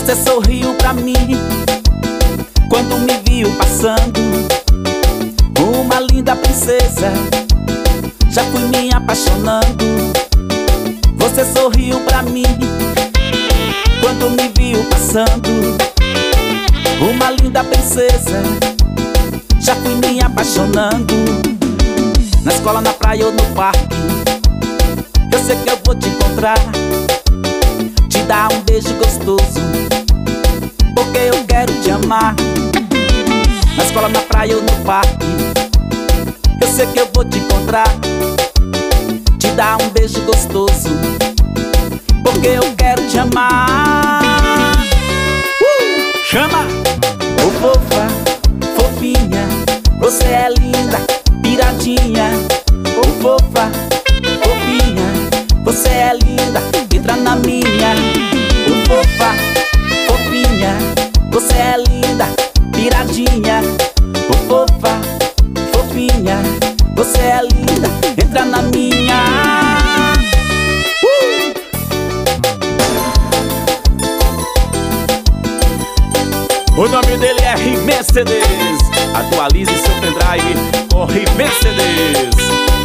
Você sorriu pra mim quando me viu passando, uma linda princesa, já fui me apaixonando. Você sorriu pra mim quando me viu passando, uma linda princesa, já fui me apaixonando. Na escola, na praia ou no parque, eu sei que eu vou te encontrar, te dar um beijo gostoso, porque eu quero te amar. Na escola, na praia ou no parque, eu sei que eu vou te encontrar, te dar um beijo gostoso, porque eu quero te amar. Chama! Ô fofa, fofinha, você é linda, piradinha. Ô fofa, fofinha, você é linda, entra na minha. Ô fofa, fofinha, você é linda, piradinha. Ô fofa, fofinha, você é linda, entra na minha. O nome dele é He-Man CDs. Atualize seu pendrive com He-Man CDs.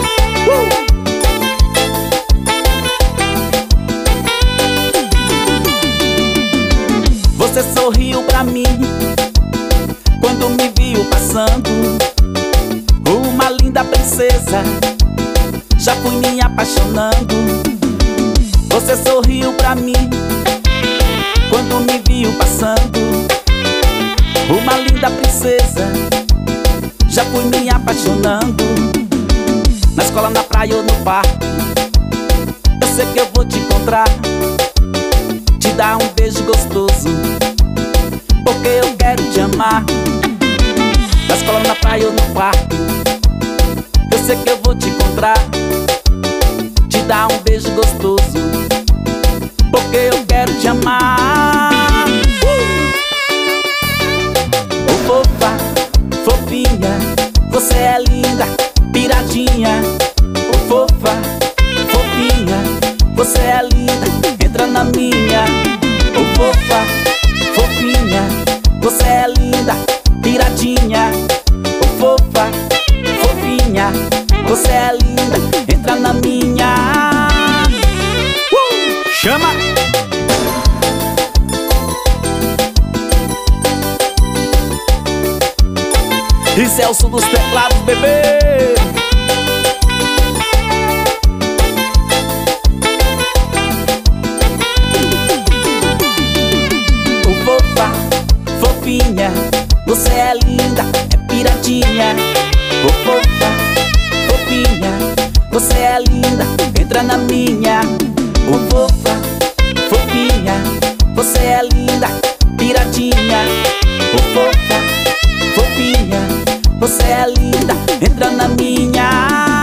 Você sorriu pra mim quando me viu passando, uma linda princesa, já fui me apaixonando. Você sorriu pra mim quando me viu passando, uma linda princesa, já fui me apaixonando. Na escola, na praia ou no parque, eu sei que eu vou te encontrar, te dar um beijo gostoso, porque eu quero te amar. Na escola, na praia ou no parque, eu sei que eu vou te encontrar, te dar um beijo gostoso, porque eu quero te amar. Ô fofa, fofinha, você é linda, piradinha. Ô fofa, fofinha, você é linda, entra na minha. Ô fofa, fofinha, você é linda, piradinha. Ô fofa, fofinha, você é linda, entra na minha. Chama! Isso é o som dos teclados, bebê! Ô fofa, fofinha, você é linda, é piradinha. Ô fofa, fofinha, você é linda, entra na minha. Ô fofa, fofinha, você é linda, piradinha. Ô fofa, fofinha, você é linda, entra na minha.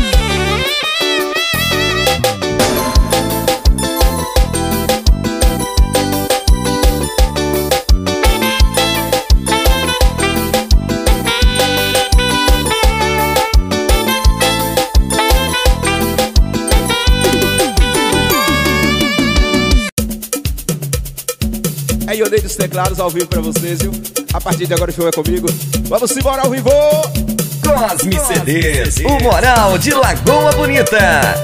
Aí eu dei dos teclados ao vivo pra vocês, viu? A partir de agora o show é comigo. Vamos embora ao vivo! Cosme CDs, o Moral de Lagoa Bonita.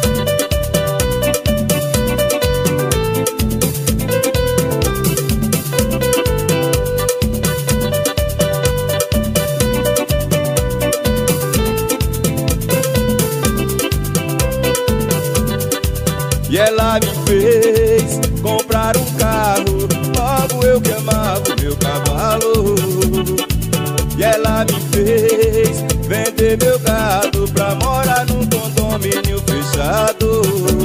E ela me fez comprar um carro, logo eu que amava o meu cavalo. E ela me fez vender meu gado pra morar num condomínio fechado.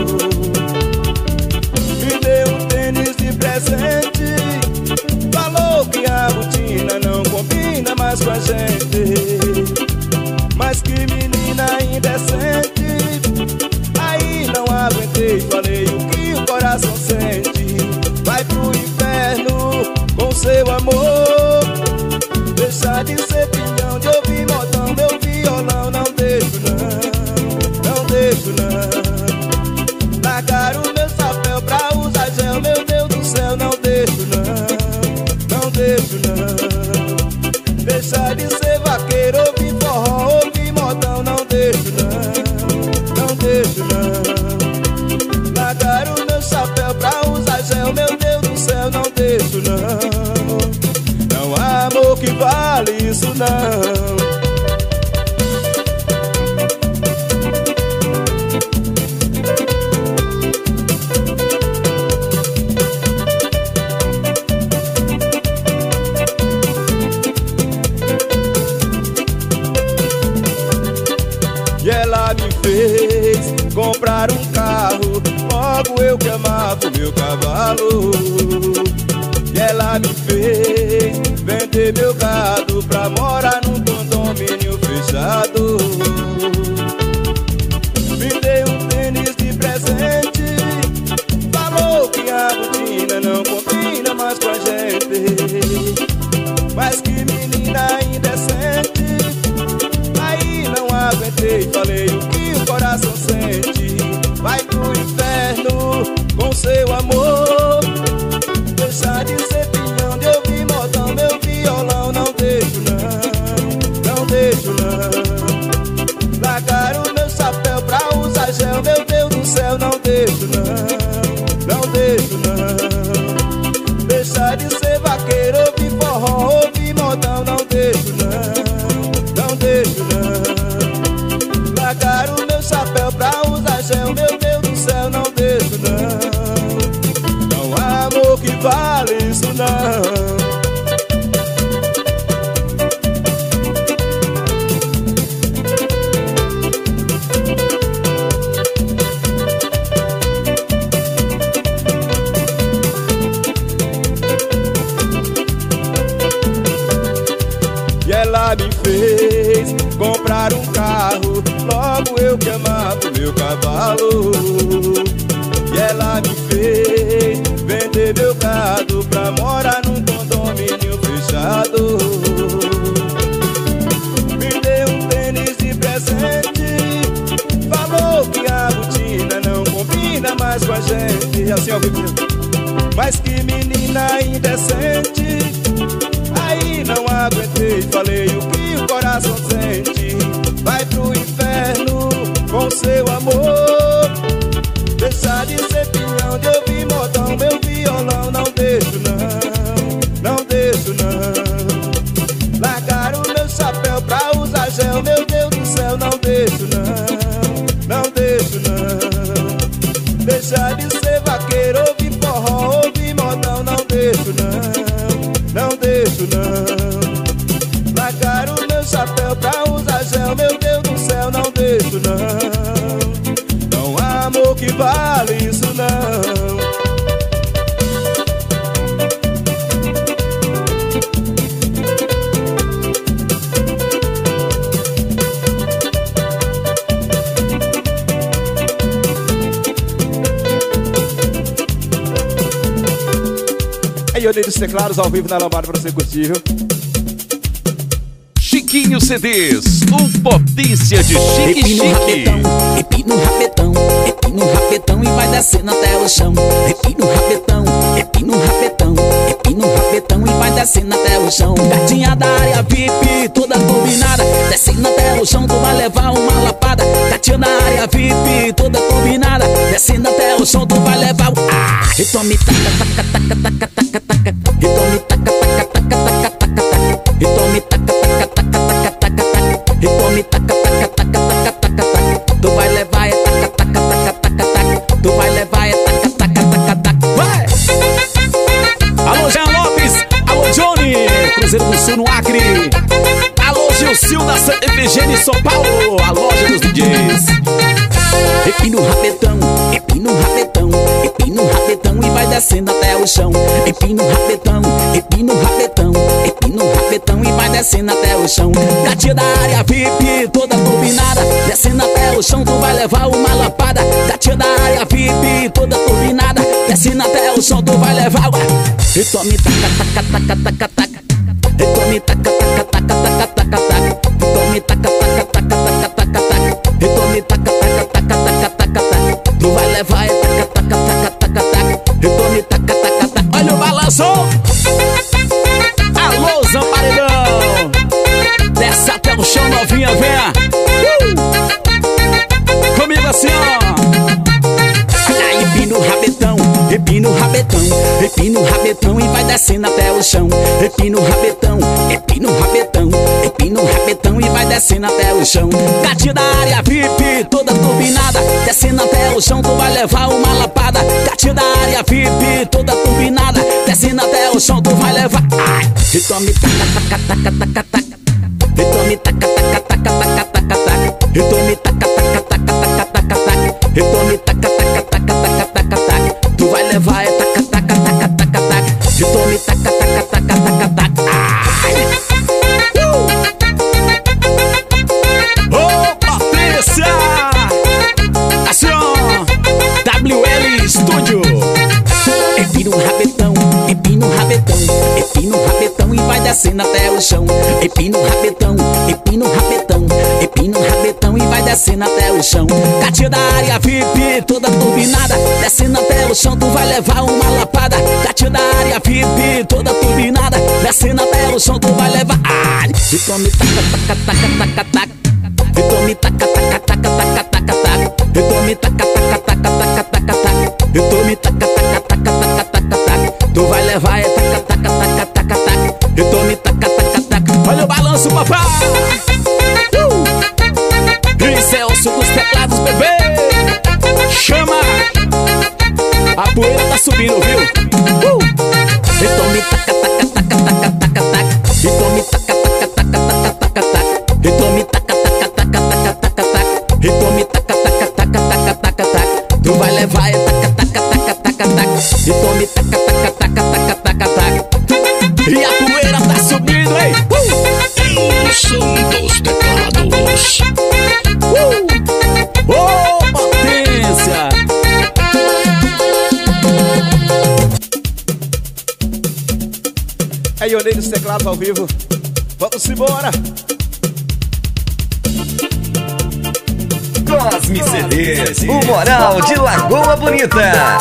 Me deu um tênis de presente, falou que a rotina não combina mais com a gente. Mas que menina indecente, aí não aguentei, falei o que o coração sente. Vai pro inferno com seu amor, deixa de ser pilhão, de ouvir modão, meu violão. Não deixo não, não deixo não. deixo não. Não há amor que vale isso não. E ela me fez comprar um carro, logo eu que amava o meu cavalo. E ela me fez vender meu gado pra morar num condomínio fechado. Me deu um tênis de presente, falou que a botina não combina mais com a gente. Mas que menina indecente, aí não aguentei, falei o que o coração sente. Vai pro inferno com seu amor, deixa de ser pinhão, de ouvir modão, meu violão. Não deixo não, não deixo não. Largar o meu chapéu pra usar gel, meu Deus do céu. Não deixo não, não deixo não. Deixa de ser vaqueiro, ouvir forró, ouvir modão. Não deixo não, não deixo não. Largar o meu chapéu pra usar gel, meu Deus do céu. Não deixo não. Não há amor que vale isso não. E ela me fez comprar um carro, logo eu que amava o meu cavalo. E ela me fez vender meu gado pra morar num condomínio fechado. Me deu um tênis de presente, falou que a botina não combina mais com a gente. Assim ao vivo. Mas que menina indecente, aí não aguentei, falei o que o coração sente. Vai pro inferno com seu amor, deixa de ser pinhão, de ouvir modão, meu violão. Não deixo não, não deixo não. Largar o meu chapéu pra usar gel, meu Deus do céu. Não deixo não, não deixo não. Deixa de ser vaqueiro, ouvir forró, ouvir modão. Não deixo não, não deixo não. Largar o meu chapéu pra usar gel, meu Deus do céu. Não deixo não. Não há amor que vale isso não. Aí eu dei dos teclados ao vivo na lambada pra você curtir, viu? Chiquinho CDs, o potência de chique Epi no chique. rabetão, epi no rabetão, epi no rabetão e vai descendo até o chão. Epi no rabetão, epi no rabetão, epi no rabetão e vai descendo até o chão. Gatinha da área VIP, toda combinada, descendo até o chão, tu vai levar uma lapada. Gatinha da área VIP, toda combinada, descendo até o chão, tu vai levar o... E tome taca, taca, taca, taca, taca, taca. E tome taca, taca, taca, taca, taca, taca. E tome taca, taca, taca, taca, taca, taca. E tome taca, taca, taca, taca, taca, taca. Tu vai levar é taca, taca, taca, taca, taca. Tu vai levar é taca, taca, taca, taca. Vai! Alô, Jean Lopes! Alô, Johnny! Cruzeiro do Sul no Acre! Alô, Gilcil da Santa Efigênia em São Paulo! A loja dos DJs! Epi no rabetão, epi no rabetão, epi no rabetão e vai descendo até o chão. Epi no rabetão, epi no rabetão, epi no rabetão e vai descendo até o chão. Gatinha da área VIP, toda combinada, descendo até o chão, tu vai levar uma lapada. Gatinha da área VIP, toda combinada, descendo até o chão, tu vai levar uma... E tome taca, taca, taca, taca, taca. E tome taca, taca, taca, taca, taca, taca. E tome taca, taca, taca, taca, taca, taca. E tome taca, taca, taca, taca, taca, taca. Tu vai levar é taca, taca, taca, taca, taca. E tome taca, taca, taca. Olha o balanço! Alô, Zamparedão! Desce até o chão, novinha, venha! Comigo assim, ó! Epi no rabetão, epi no rabetão, epi empina o rabetão e vai descendo até o chão. Empina o rabetão, empina o rabetão, empina o rabetão e vai descendo até o chão. Gatinha da área VIP, toda turbinada, descendo até o chão, tu vai levar uma lapada. Gatinha da área VIP, toda turbinada, descendo até o chão, tu vai levar. Ai, e tome taca, taca, taca, taca, taca. E tome taca, taca, taca, taca, taca, taca. E tome taca, taca, taca, taca, taca, taca. E tome taca, taca, taca, taca, taca, taca. Tu vai levar é taca, taca, taca, taca, taca. E tome taca, taca, taca, taca, taca. Ai! Ô, Patrícia! Ação! WL Studio. Empina o rabetão, empina o rabetão, empina o rabetão e vai descendo até o chão. Empina o rabetão, empina o rabetão, empina o rabetão e vai descendo até o chão. Gatinha da área VIP, toda turbinada, descendo até o chão, tu vai levar uma lapada. Gatinha da área VIP, toda turbinada, descendo até o chão, tu vai levar. Ai, e tome taca, taca, taca, taca, taca. E tome taca, taca, taca, taca, taca, taca. E tome taca, taca, taca, taca, taca, taca. E tome taca, taca, taca, taca, taca, taca. Tu vai levar é taca, taca, taca, taca, taca. E tome taca, taca, taca. Olha o balanço, papai. Isso é o som dos teclados, bebê. Chama. A poeira tá subindo, viu? E tome taca, taca, taca, taca, taca, taca. E tome taca, taca, taca, taca, taca, taca. E tome taca, taca, taca, taca, taca, taca. E tome taca, taca, taca, taca, taca, taca. Tu vai levar é taca, taca, taca, taca, taca. E tome taca, taca, taca, taca, taca, taca. E a poeira tá subindo, hein? O som dos teclados. Ô, potência! É Ionei dos teclados ao vivo. Vamos embora. Cosme CDs, o Moral de Lagoa Bonita.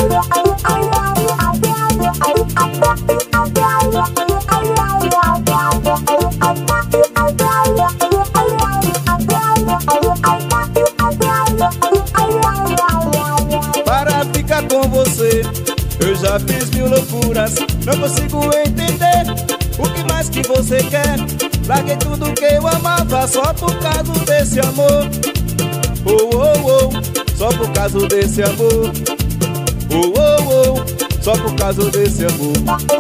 Para ficar com você, eu já fiz mil loucuras. Não consigo entender o que mais que você quer. Larguei tudo que eu amava só por causa desse amor. Oh, oh, oh, só por causa desse amor. Oh, oh, oh, só por causa desse amor.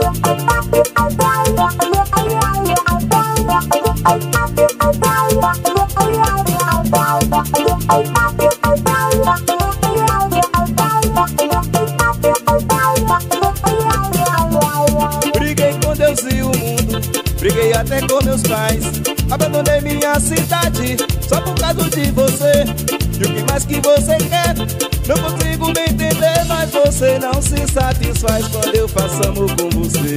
Briguei com Deus e o mundo, briguei até com meus pais. Abandonei minha cidade só por causa de você. E o que mais que você quer? Não consigo me entender, mas você não se satisfaz quando eu faço amor com você.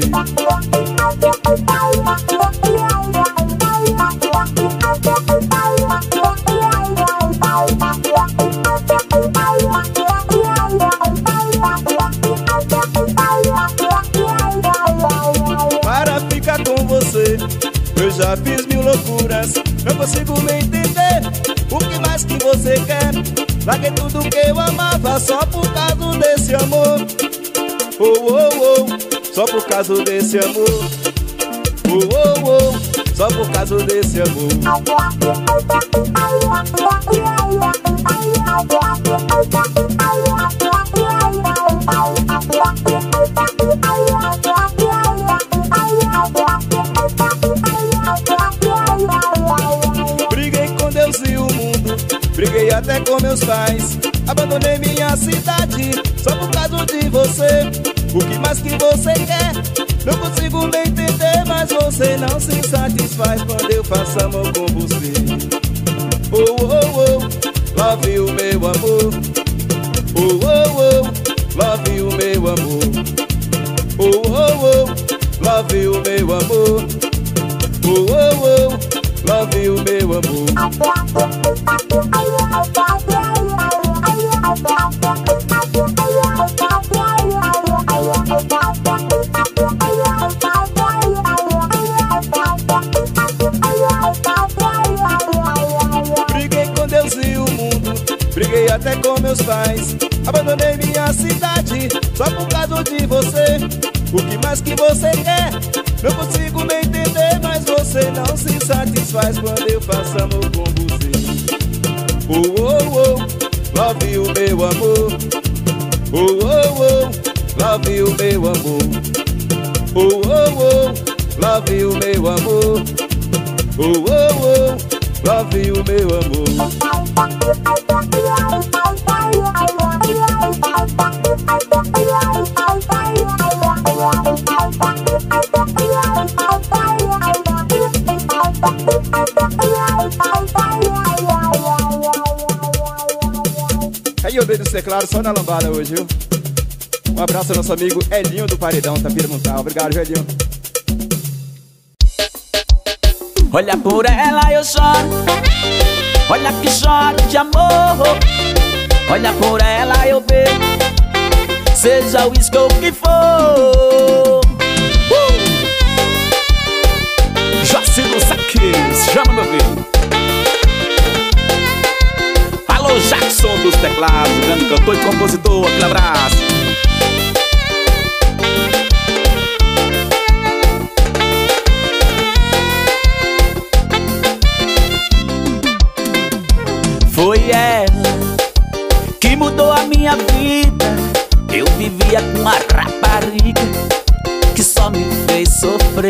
Para ficar com você, eu já fiz mil loucuras. Não consigo me entender o que mais que você quer. Larguei tudo que eu amava só por causa desse amor. Oh, oh, oh, só por causa desse amor. Oh, oh, oh, só por causa desse amor. Briguei com Deus e o mundo, briguei até com meus pais. Abandonei minha cidade só por causa de você. O que mais que você quer? Não consigo nem entender, mas você não se satisfaz quando eu faço amor com você. Oh, oh, oh, love you, meu amor. Oh, oh, oh, love you, meu amor. Oh, oh, oh, love you, meu amor. Oh, oh, oh, love you, meu amor. Briguei com Deus e o mundo, briguei até com meus pais. Abandonei minha cidade só por causa de você. O que mais que você quer? Não consigo nem entender, mas você não se satisfaz quando eu faço amor com você. Oh, oh, oh, love you, meu amor. Oh, oh, oh, love you, meu amor. Oh, oh, oh, love you, meu amor. Oh, oh, oh, love you, meu amor. Aí eu dei dos teclados só na lambada hoje, viu? Um abraço ao nosso amigo Elinho do Paredão, Tapira Montal. Obrigado, Elinho. Olha por ela eu choro, olha que choro de amor. Olha por ela eu bebo, seja o uísque ou o que for. Jacino Saques, chama meu filho. Alô Jackson dos teclados, grande cantor e compositor, aquele abraço. Foi ela que mudou a minha vida. Eu vivia com uma rapariga que só me fez sofrer.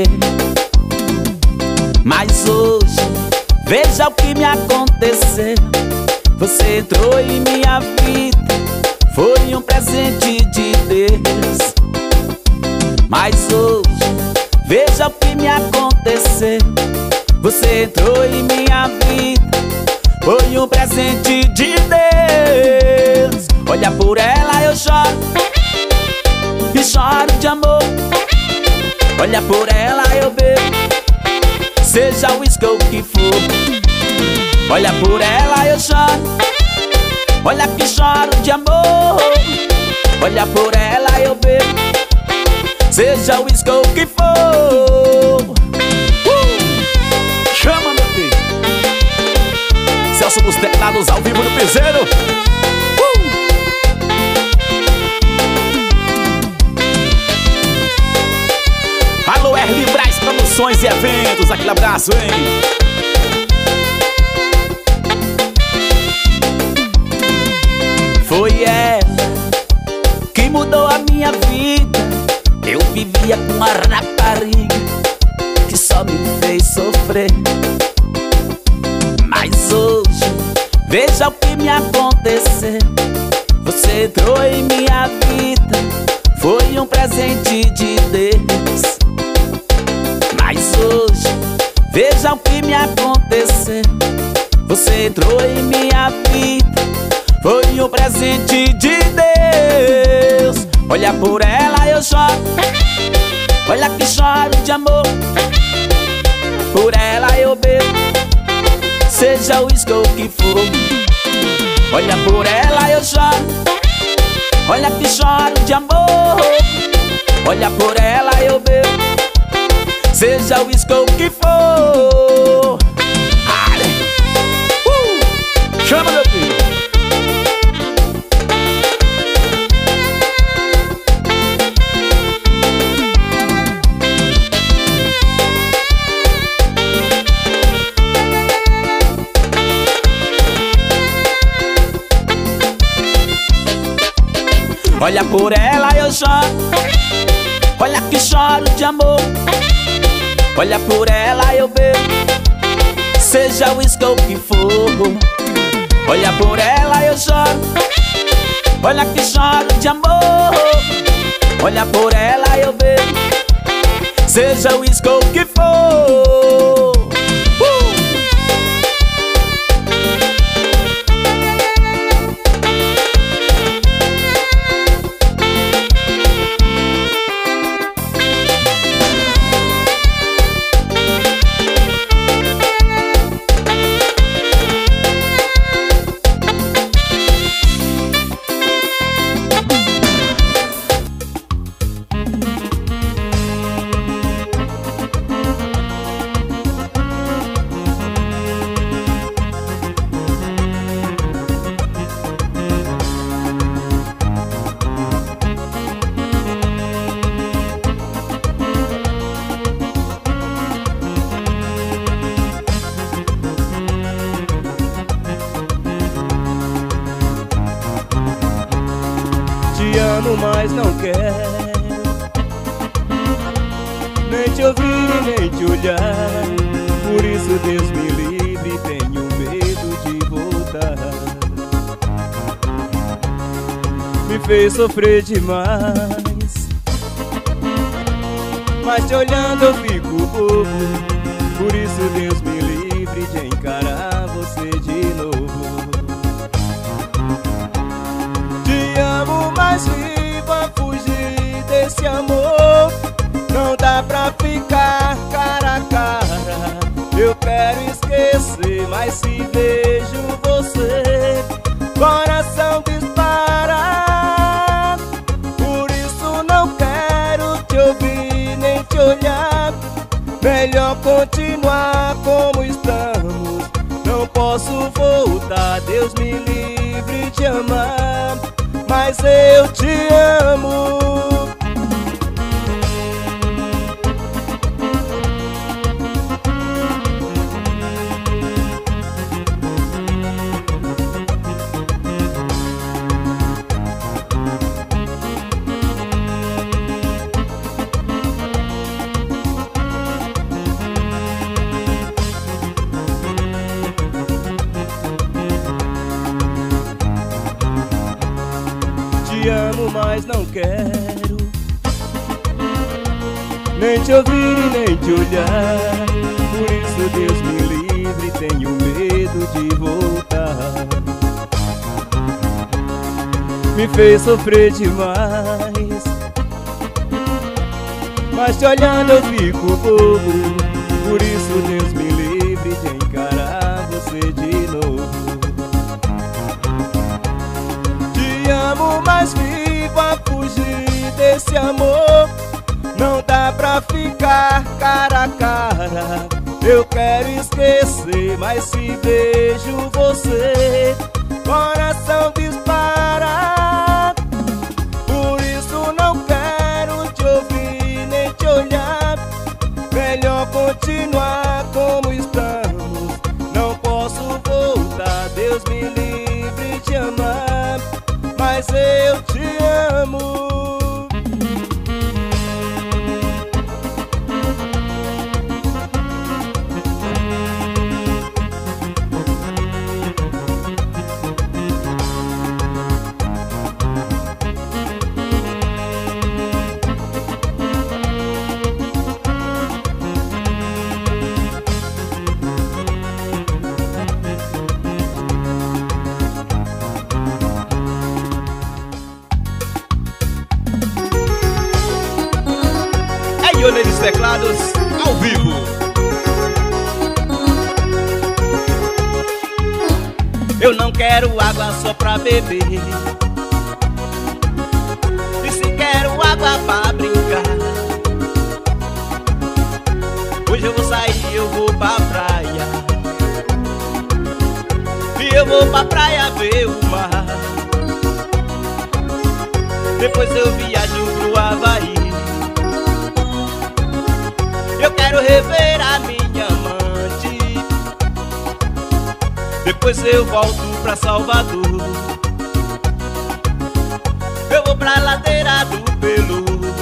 Mas hoje, veja o que me aconteceu. Você entrou em minha vida, foi um presente de Deus. Mas hoje, veja o que me aconteceu. Você entrou em minha vida, foi um presente de Deus. Olha por ela eu choro, e choro de amor. Olha por ela eu bebo, seja o uísque ou o que for. Olha por ela eu choro, olha que choro de amor. Olha por ela eu bebo, seja o uísque ou o que for. Chama meu filho. Celso dos teclados ao vivo no piseiro. Alô Erli Braz Promoções e Eventos, aquele abraço, hein? Foi ela que mudou a minha vida. Eu vivia com uma rapariga que só me fez sofrer. Mas hoje, veja o que me aconteceu. Você entrou em minha vida, foi um presente de Deus. Mas hoje, veja o que me aconteceu. Você entrou em minha vida, foi um presente de Deus. Olha por ela eu choro, olha que choro de amor. Por ela eu bebo, seja o uísque ou o que for. Olha por ela eu choro, olha que choro de amor. Olha por ela eu bebo, seja o uísque ou o que for. Chama meu filho. Olha por ela eu choro, olha que choro de amor. Olha por ela eu bebo, seja o uísque ou o que for. Olha por ela eu choro, olha que choro de amor. Olha por ela eu bebo, seja o uísque ou o que for. não quero nem te ouvir, nem te olhar. Por isso Deus me livre, tenho medo de voltar. Me fez sofrer demais, mas te olhando eu fico bobo. Por isso Deus me livre de encarar você de novo. Te amo, mas viva fugir desse amor. Não dá pra ficar cara a cara. Eu quero esquecer, mas se vejo você, coração dispara. Por isso não quero te ouvir, nem te olhar. Melhor continuar como estamos. Não posso voltar, Deus me livre de amar, mas eu te amo. Te amo, mas não quero nem te ouvir e nem te olhar. Por isso Deus me livre, tenho medo de voltar. Me fez sofrer demais, mas te olhando eu fico bobo. Por isso Deus me livre de encarar você de novo. Te amo, mas viva fugir desse amor. Não dá pra ficar cara a cara. Eu quero esquecer, mas se vejo você, coração dispara. Por isso não quero te ouvir, nem te olhar. Melhor continuar como estamos. Não posso voltar, Deus me livre de amar, mas eu te amo. Neles Teclados, ao vivo. Eu não quero água só pra beber, e se quero água pra brincar. Hoje eu vou sair, eu vou pra praia, e eu vou pra praia ver o mar. Depois eu viajo pro Havaí. Eu quero rever a minha amante. Depois eu volto pra Salvador. Eu vou pra ladeira do Pelu.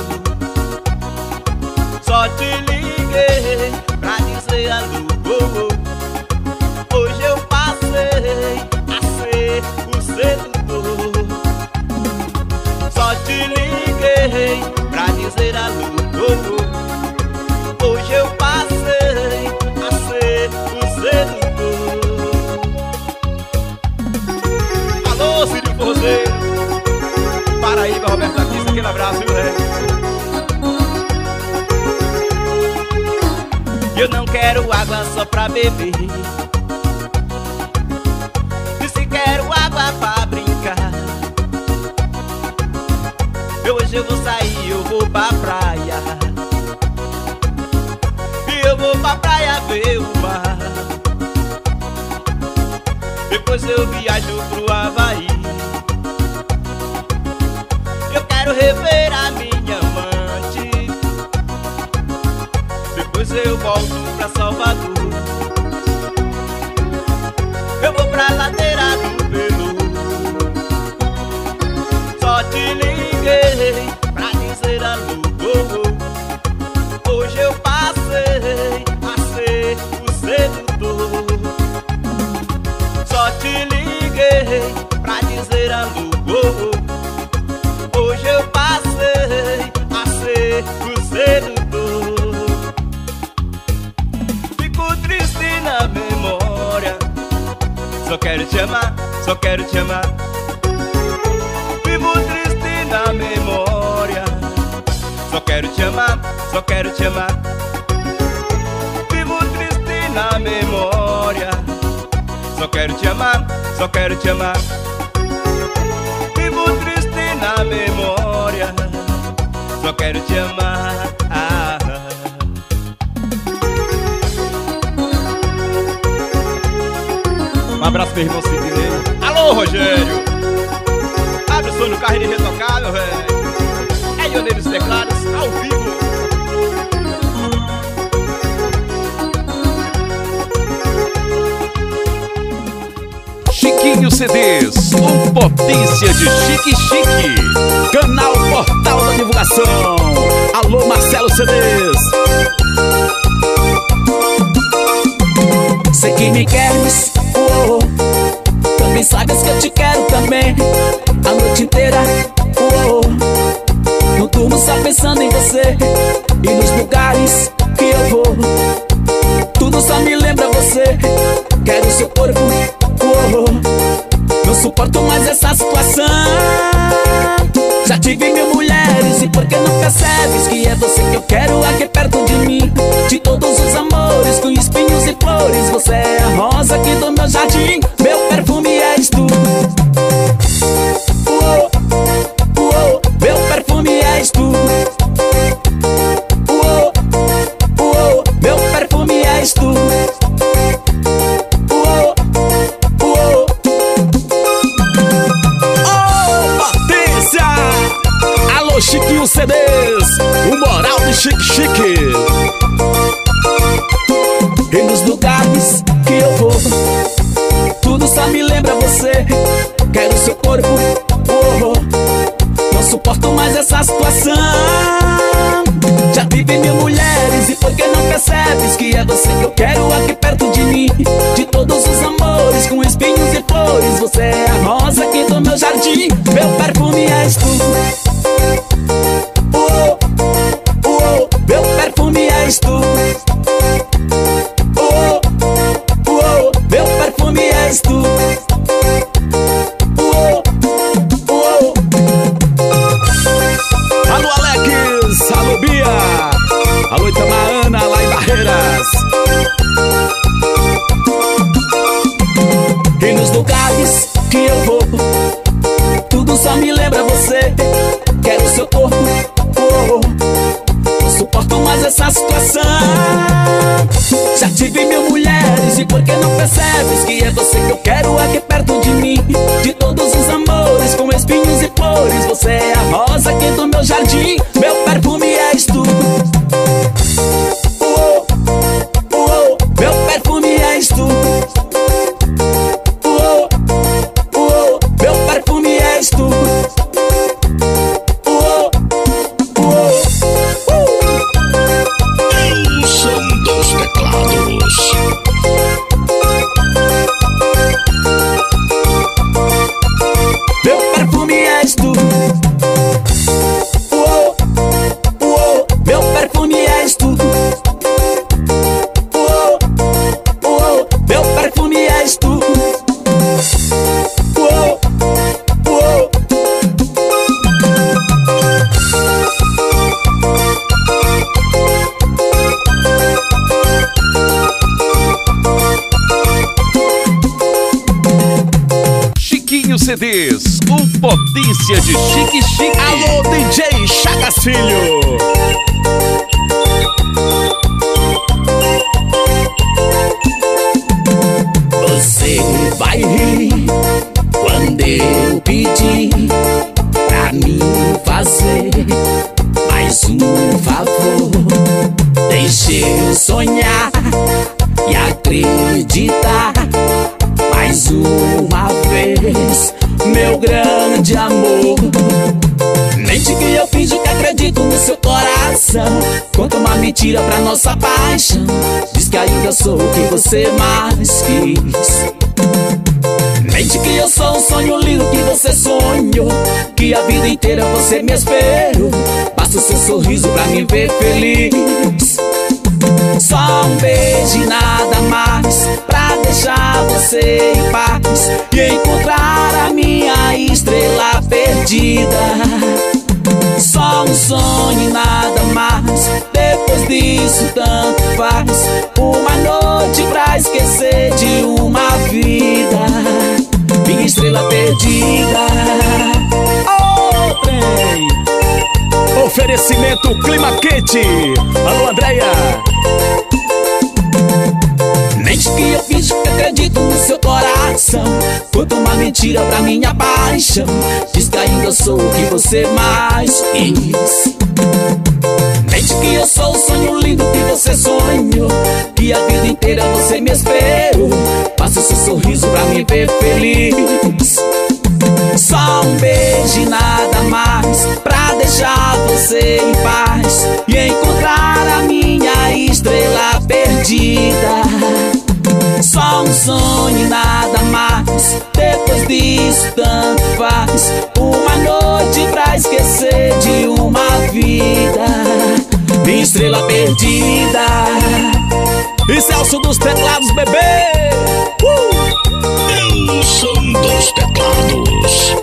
Só te liguei pra dizer alô. Hoje eu passei a ser o sedutor. Só te liguei pra dizer alô. Hoje eu passei a ser o sedutor. Alô, Círio Forzeiro, Paraíba, Roberto Batista, aquele abraço, viu, né? Eu não quero água só pra beber, e se quero água pra brincar. Hoje eu vou sair, eu vou pra praia, eu vou pra praia ver o mar. Depois eu viajo pro Havaí. Eu quero rever a minha amante. Depois eu volto pra Salvador. Eu vou pra ladeira do Pelu. Só te liguei te amar, só quero te amar. Vivo triste na memória. Só quero te amar, só quero te amar. Vivo triste na memória. Só quero te amar, só quero te amar. Vivo triste na memória. Só quero te amar. Um abraço pro irmão Sidney. Alô, Rogério. Abre o som no carro irretocável, velho. É Ioneiro dos Teclados, ao vivo. Chiquinho CDs, com potência de chique-chique. Canal Portal da Divulgação. Alô, Marcelo CDs. Sei que me queres, oh, também sabes que eu te quero também. A noite inteira, oh, não durmo só pensando em você. E nos lugares que eu vou, tudo só me lembra você. Quero seu corpo, oh, não suporto mais essa situação. Já tive 1000 mulheres e por que não percebes que é você que eu quero aqui perto de mim? De todos os amores com espinhos e flores, você é a rosa aqui do meu jardim. Meu perfume és tu, oh, oh, meu perfume és tu, oh, oh, meu perfume és tu, oh, oh, oh, potência! Alô, Chiquinho CDs, o moral de chique-chique. E nos lugares que eu vou, tudo só me lembra você. Quero seu corpo, oh, oh, não suporto mais essa situação. Já tive 1000 mulheres e por que não percebes que é você que eu quero aqui perto de mim? De todos os amores com espinhos e flores, você é a rosa aqui do meu jardim. Meu perfume és tu, oh, oh, meu perfume és tu, oh, oh, meu perfume és tu, oh, oh. Alô, Alex, alô, Bia, alô, Itamaraana, lá em Barreiras. E nos lugares que eu vou, tudo só me lembra você. Quero seu corpo, oh, oh, não suporto mais essa situação. Já tive 1000 mulheres e por que não percebes que é você que eu quero aqui perto de mim? De todos os amores com espinhos e flores, você é a rosa aqui do meu jardim. Meu perfume és tu, oh, oh, meu perfume és tu, oh, oh, meu perfume és tu, oh, oh, O som dos teclados. meu perfume és tu, oh, oh, meu perfume és tu, oh, oh, meu perfume és tu, oh, oh. Chiquinho CDs, com potência de chique-chique. Alô, DJ Chagas Filho. Você vai rir quando eu pedir pra mim fazer mais um favor. Deixe eu sonhar e acreditar mais uma vez, meu grande amor. Mente que eu finjo que acredito no seu coração. Conta uma mentira pra nossa paixão. Diz que ainda sou o que você mais quis. Mente que eu sou um sonho lindo que você sonhou, que a vida inteira você me esperou. Basta o seu sorriso pra me ver feliz. Só um beijo e nada mais pra deixar deixar você em paz e encontrar a minha estrela perdida. Só um sonho e nada mais, depois disso tanto faz. Uma noite pra esquecer de uma vida, minha estrela perdida. Oh, trem. Oferecimento Clima Quente. Alô, Andréia. Mente que eu finjo que acredito no seu coração, conta uma mentira pra minha paixão. Diz que ainda sou o que você mais quis. Mente que eu sou o sonho lindo que você sonhou, que a vida inteira você me esperou. Passa o seu sorriso pra me ver feliz. Só um beijo e nada mais, pra deixar você em paz e encontrar a minha estrela perdida. Só um sonho e nada mais, depois disso tanto faz. Uma noite pra esquecer de uma vida, minha estrela perdida. E Celso dos teclados, bebê. Eu sou dos teclados.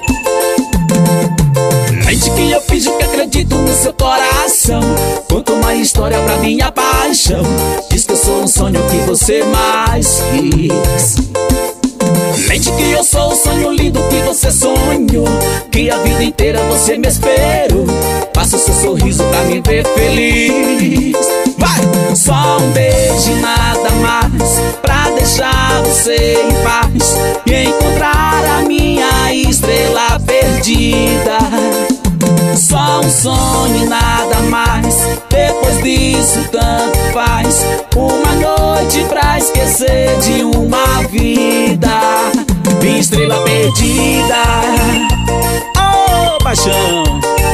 Mente que eu finjo que acredito no seu coração, conta uma história pra minha paixão. Diz que eu sou um sonho que você mais quis. Mente que eu sou o sonho lindo que você sonhou, que a vida inteira você me esperou. Passa o seu sorriso pra me ver feliz. Vai! Só um beijo e nada mais, pra deixar você em paz e encontrar a minha estrela perdida. Só um sonho e nada mais, depois disso tanto faz. Uma noite pra esquecer de uma vida, minha estrela perdida. Oh, paixão.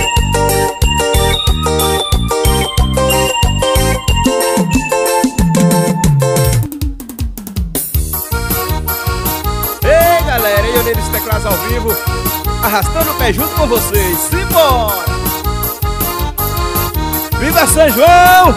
Ei galera, eu neles teclados ao vivo, arrastando o pé junto com vocês. Simbora! Viva São João!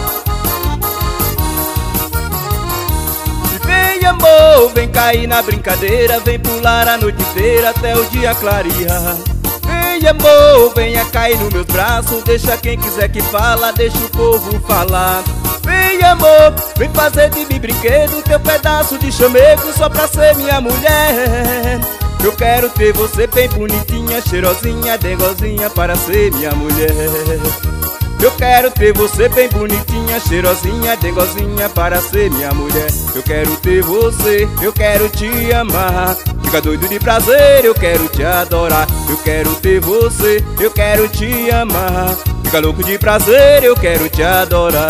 E vem amor, vem cair na brincadeira, vem pular a noite inteira até o dia clarear. Vem amor, venha cair nos meus braços, deixa quem quiser que fala, deixa o povo falar. Vem amor, vem fazer de mim brinquedo, teu pedaço de chamego só pra ser minha mulher. Eu quero ter você bem bonitinha, cheirosinha, dengozinha para ser minha mulher. Eu quero ter você bem bonitinha, cheirosinha, dengozinha para ser minha mulher. Eu quero ter você, eu quero te amar, fica doido de prazer, eu quero te adorar. Eu quero ter você, eu quero te amar, fica louco de prazer, eu quero te adorar.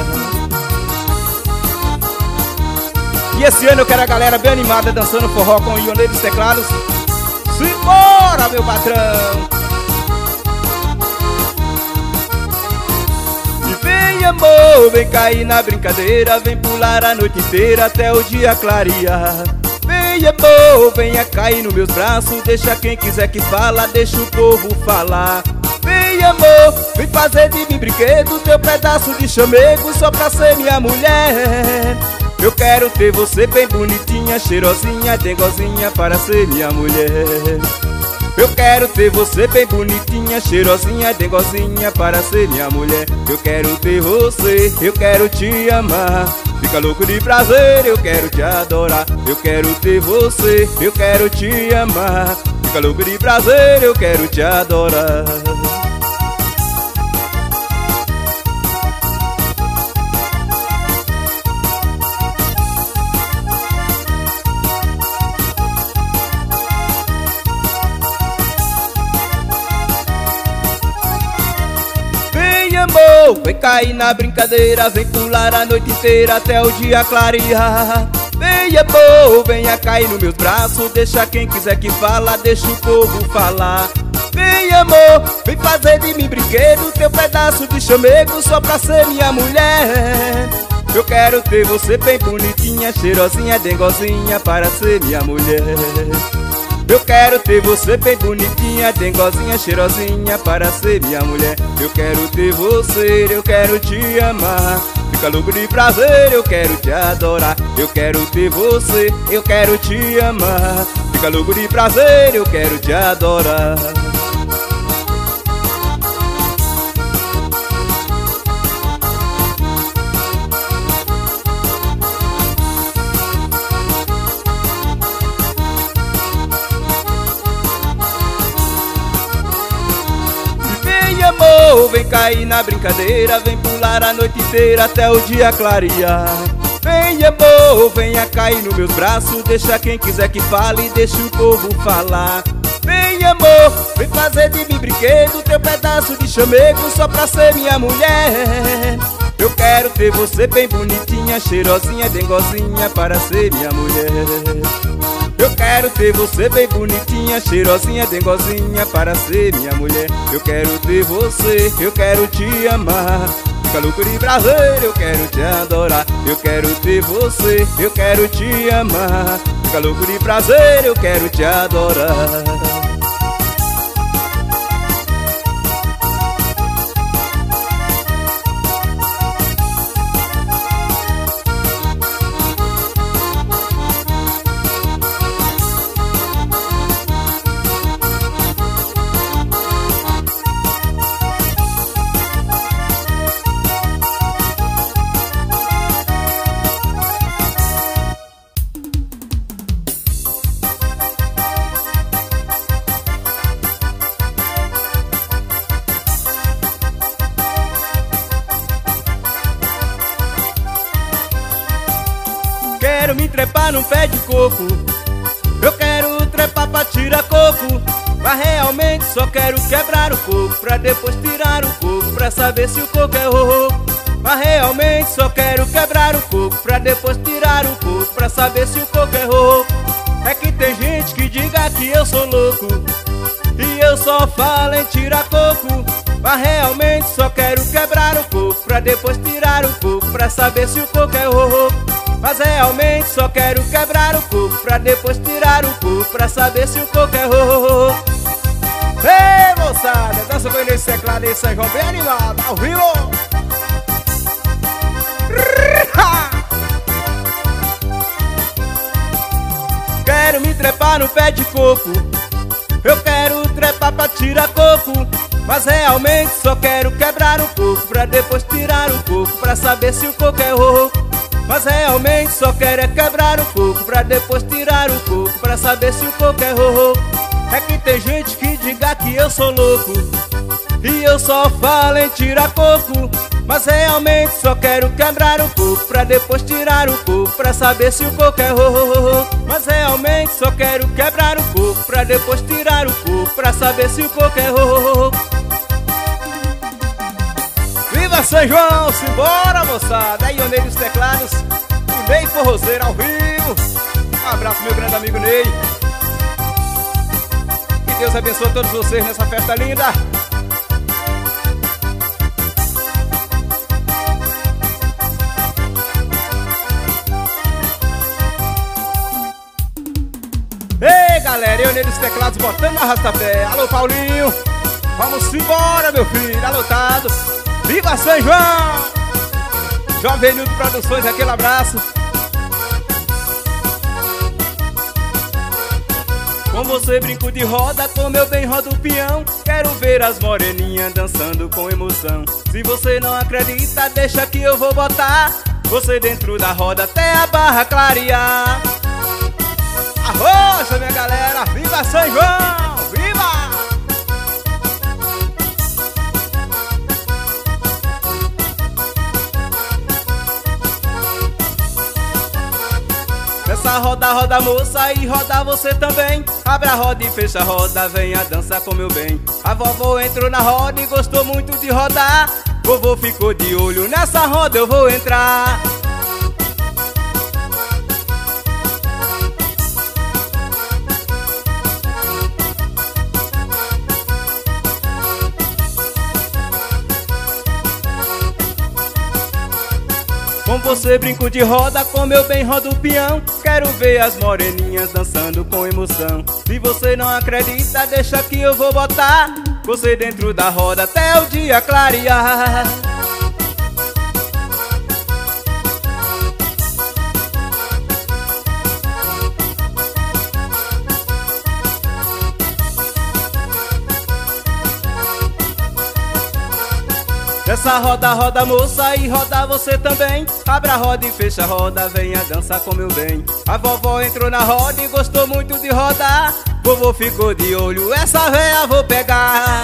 E esse ano eu quero a galera bem animada dançando forró com o Ionei dos teclados. Simbora, meu patrão! E vem amor, vem cair na brincadeira, vem pular a noite inteira até o dia clarear. Vem amor, venha cair nos meus braços, deixa quem quiser que fala, deixa o povo falar. Vem amor, vem fazer de mim brinquedo, teu pedaço de chamego só pra ser minha mulher. Eu quero ter você bem bonitinha, cheirosinha, dengozinha para ser minha mulher. Eu quero ter você bem bonitinha, cheirosinha, dengozinha para ser minha mulher. Eu quero ter você, eu quero te amar, fica louco de prazer, eu quero te adorar. Eu quero ter você, eu quero te amar, fica louco de prazer, eu quero te adorar. Amor, vem cair na brincadeira, vem pular a noite inteira até o dia clarear. Vem amor, venha cair nos meus braços, deixa quem quiser que fala, deixa o povo falar. Vem amor, vem fazer de mim brinquedo, teu pedaço de chamego só pra ser minha mulher. Eu quero ter você bem bonitinha, cheirosinha, dengozinha para ser minha mulher. Eu quero ter você bem bonitinha, dengozinha, cheirosinha para ser minha mulher. Eu quero ter você, eu quero te amar, fica louco de prazer, eu quero te adorar. Eu quero ter você, eu quero te amar. Fica louco de prazer, eu quero te adorar. Vem cair na brincadeira, vem pular a noite inteira até o dia clarear. Vem amor, venha cair nos meus braços, deixa quem quiser que fale, deixa o povo falar. Vem amor, vem fazer de mim brinquedo, teu pedaço de chamego só pra ser minha mulher. Eu quero ter você bem bonitinha, cheirosinha, dengozinha para ser minha mulher. Eu quero ter você bem bonitinha, cheirosinha, dengozinha para ser minha mulher. Eu quero ter você, eu quero te amar. Fica louco de prazer, eu quero te adorar. Eu quero ter você, eu quero te amar. Fica louco de prazer, eu quero te adorar. Quero me trepar num pé de coco, eu quero trepar pra tirar coco. Mas realmente só quero quebrar o coco, pra depois tirar o coco, pra saber se o coco é rouco. Mas realmente só quero quebrar o coco, pra depois tirar o coco, pra saber se o coco é rouco. É que tem gente que diga que eu sou louco, e eu só falo em tirar coco. Mas realmente só quero quebrar o coco, pra depois tirar o coco, pra saber se o coco é rouco. Mas realmente só quero quebrar o coco, pra depois tirar o coco, pra saber se o coco é rouco. Ei, moçada, dança com ele, esse teclado aí, São João bem animado, ao vivo! Quero me trepar no pé de coco, eu quero trepar pra tirar coco. Mas realmente só quero quebrar o coco, pra depois tirar o coco, pra saber se o coco é rouco. Mas realmente só quero é quebrar o coco, pra depois tirar o coco, pra saber se o coco é rouco. É que tem gente que diga que eu sou louco, e eu só falo em tirar coco. Mas realmente só quero quebrar o coco, pra depois tirar o coco, pra saber se o coco é rouco. Mas realmente só quero quebrar o coco, pra depois tirar o coco, pra saber se o coco é rouco. Viva São João, simbora moçada, aí o Ney dos teclados, o Ney Forrozeiro ao vivo. Um abraço meu grande amigo Ney. Que Deus abençoe todos vocês nessa festa linda. Ei galera, eu Ney dos teclados botando no arrastapé. Alô Paulinho, vamos embora meu filho, alotado. Viva São João! Jovem Nildo Produções, aquele abraço. Com você brinco de roda, com meu bem rodo o peão. Quero ver as moreninhas dançando com emoção. Se você não acredita, deixa que eu vou botar você dentro da roda até a barra clarear. Arrocha minha galera, viva São João! Viva! Essa roda, roda moça e roda você também. Abre a roda e fecha a roda, venha dançar com meu bem. A vovó entrou na roda e gostou muito de rodar. Vovô ficou de olho, nessa roda eu vou entrar. Com você brinco de roda, com meu bem rodo o peão. Quero ver as moreninhas dançando com emoção. Se você não acredita, deixa que eu vou botar você dentro da roda até o dia clarear. Essa roda, roda moça e roda você também. Abra a roda e fecha a roda, venha dançar com meu bem. A vovó entrou na roda e gostou muito de rodar. Vovô ficou de olho, essa véia vou pegar.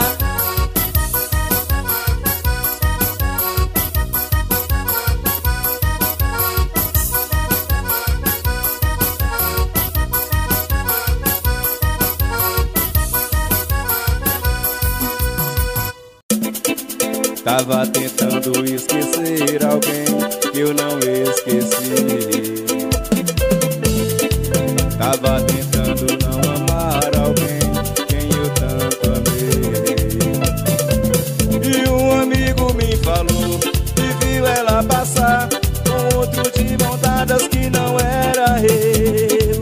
Tava tentando esquecer alguém que eu não esqueci. Tava tentando não amar alguém quem eu tanto amei. E um amigo me falou que viu ela passar com outro de mão dadas que não era eu.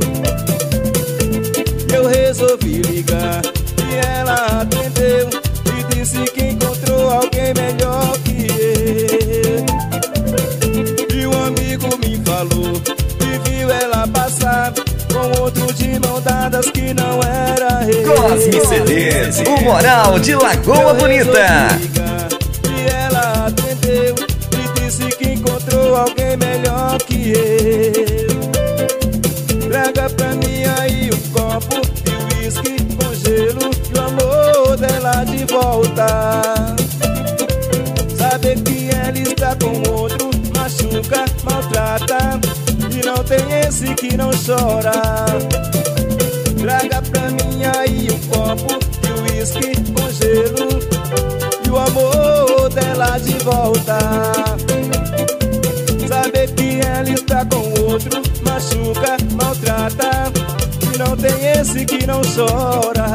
Eu resolvi ligar e ela atendeu e disse que encontrou alguém melhor que eu. E um amigo me falou que viu ela passar com outro de mão dadas que não era eu. Cosme CDs, o moral de Lagoa Bonita. E ela atendeu e disse que encontrou alguém melhor que eu. Traga pra mim aí um copo de uísque com gelo e o amor dela de volta. Saber que ela está com outro machuca, maltrata, e não tem esse que não chora. Traga pra mim aí um copo de uísque com gelo e o amor dela de volta. Saber que ela está com outro machuca, maltrata, e não tem esse que não chora.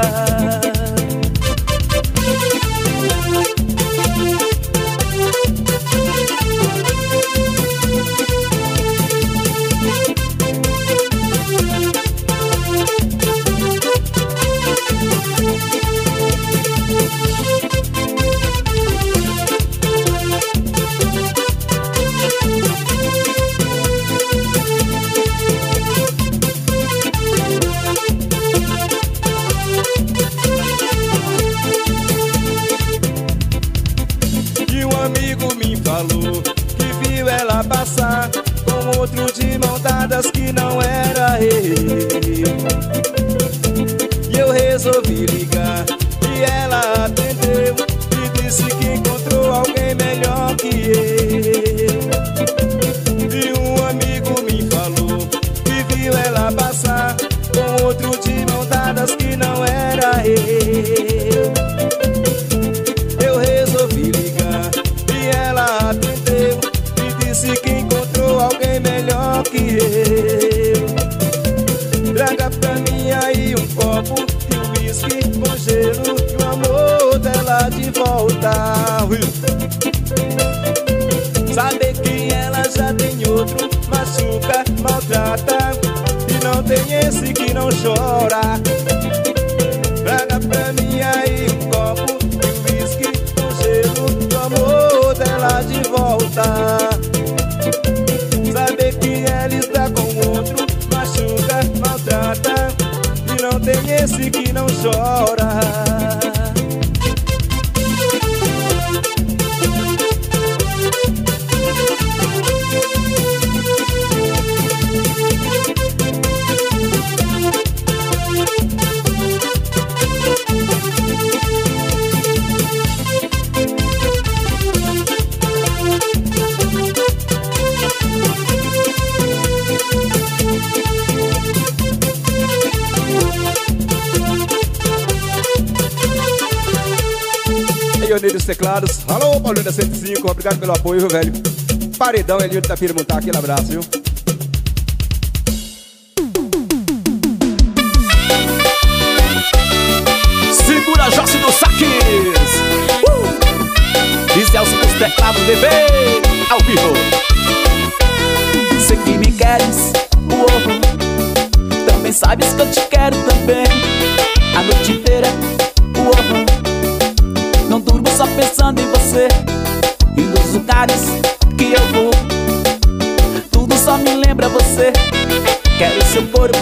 Com outro de mão dadas que não era eu. E eu resolvi ligar e ela atendeu e disse que encontrou alguém melhor que eu. E um amigo me falou que viu ela passar com outro de mão dadas que não era eu. Eu resolvi ligar e ela atendeu e disse que encontrou alguém melhor que eu. Traga pra mim aí um copo de uísque com gelo e o amor dela de volta. Saber que ela já tem outro machuca, maltrata, e não tem esse que não chora. Traga pra mim aí um copo de uísque com gelo e o amor dela de volta. Saber que ela está com outro machuca, maltrata, e não tem esse que não chora. Elinho dos teclados. Alô, Paulinho da 105, obrigado pelo apoio, viu, velho? Paredão, Elinho da Piramontar, aquele abraço, viu? Segura Jossi dos Saques. E Celso dos teclados, bebê, ao vivo. Sei que me queres, também sabes que eu te quero também. A noite inteira, não durmo só pensando em você. E nos lugares que eu vou, tudo só me lembra você. Quero seu corpo,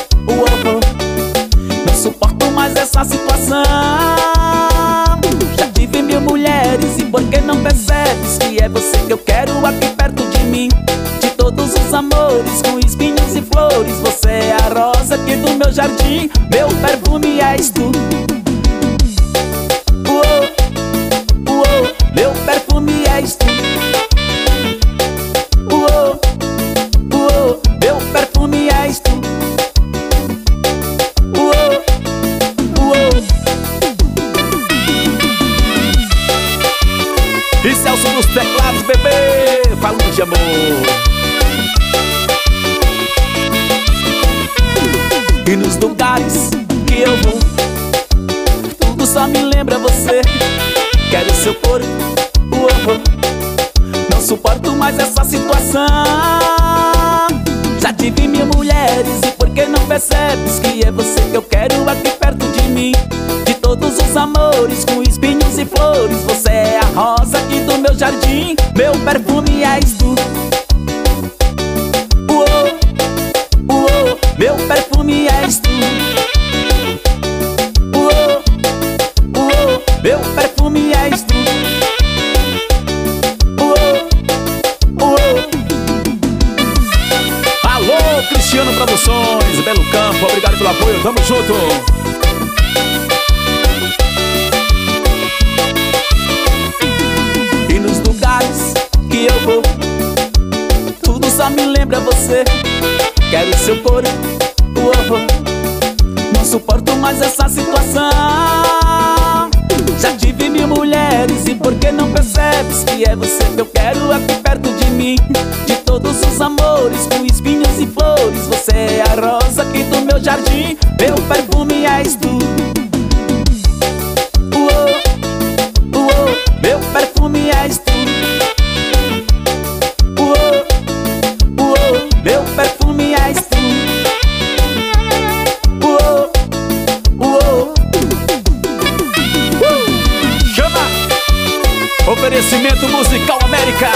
não suporto mais essa situação. Já tive 1000 mulheres e por que não percebe? é você que eu quero aqui perto de mim. De todos os amores com espinhos e flores, você é a rosa aqui do meu jardim. Meu perfume és tu. Meu perfume és tu. Meu perfume és tu. E Celso dos teclados, bebê, falando de amor. E nos lugares que eu vou, tudo só me lembra você. Quero seu corpo, não suporto mais essa situação. Já tive 1000 mulheres e por que não percebes que é você que eu quero aqui perto de mim? De todos os amores com espinhos e flores, você é a rosa aqui do meu jardim. Meu perfume és tu. Meu perfume és tu. Meu perfume és tu. Alô, Cristiano Produções, Belo Campo, obrigado pelo apoio, tamo junto. E nos lugares que eu vou, tudo só me lembra você. Quero seu corpo, não suporto mais essa situação. Já tive 1000 mulheres e por que não percebes que é você que eu quero aqui perto de mim? De todos os amores com espinhos e flores, você é a rosa aqui do meu jardim. Meu perfume és tu. Meu perfume és tu. Meu perfume és tu. Chama! Oferecimento Musical América.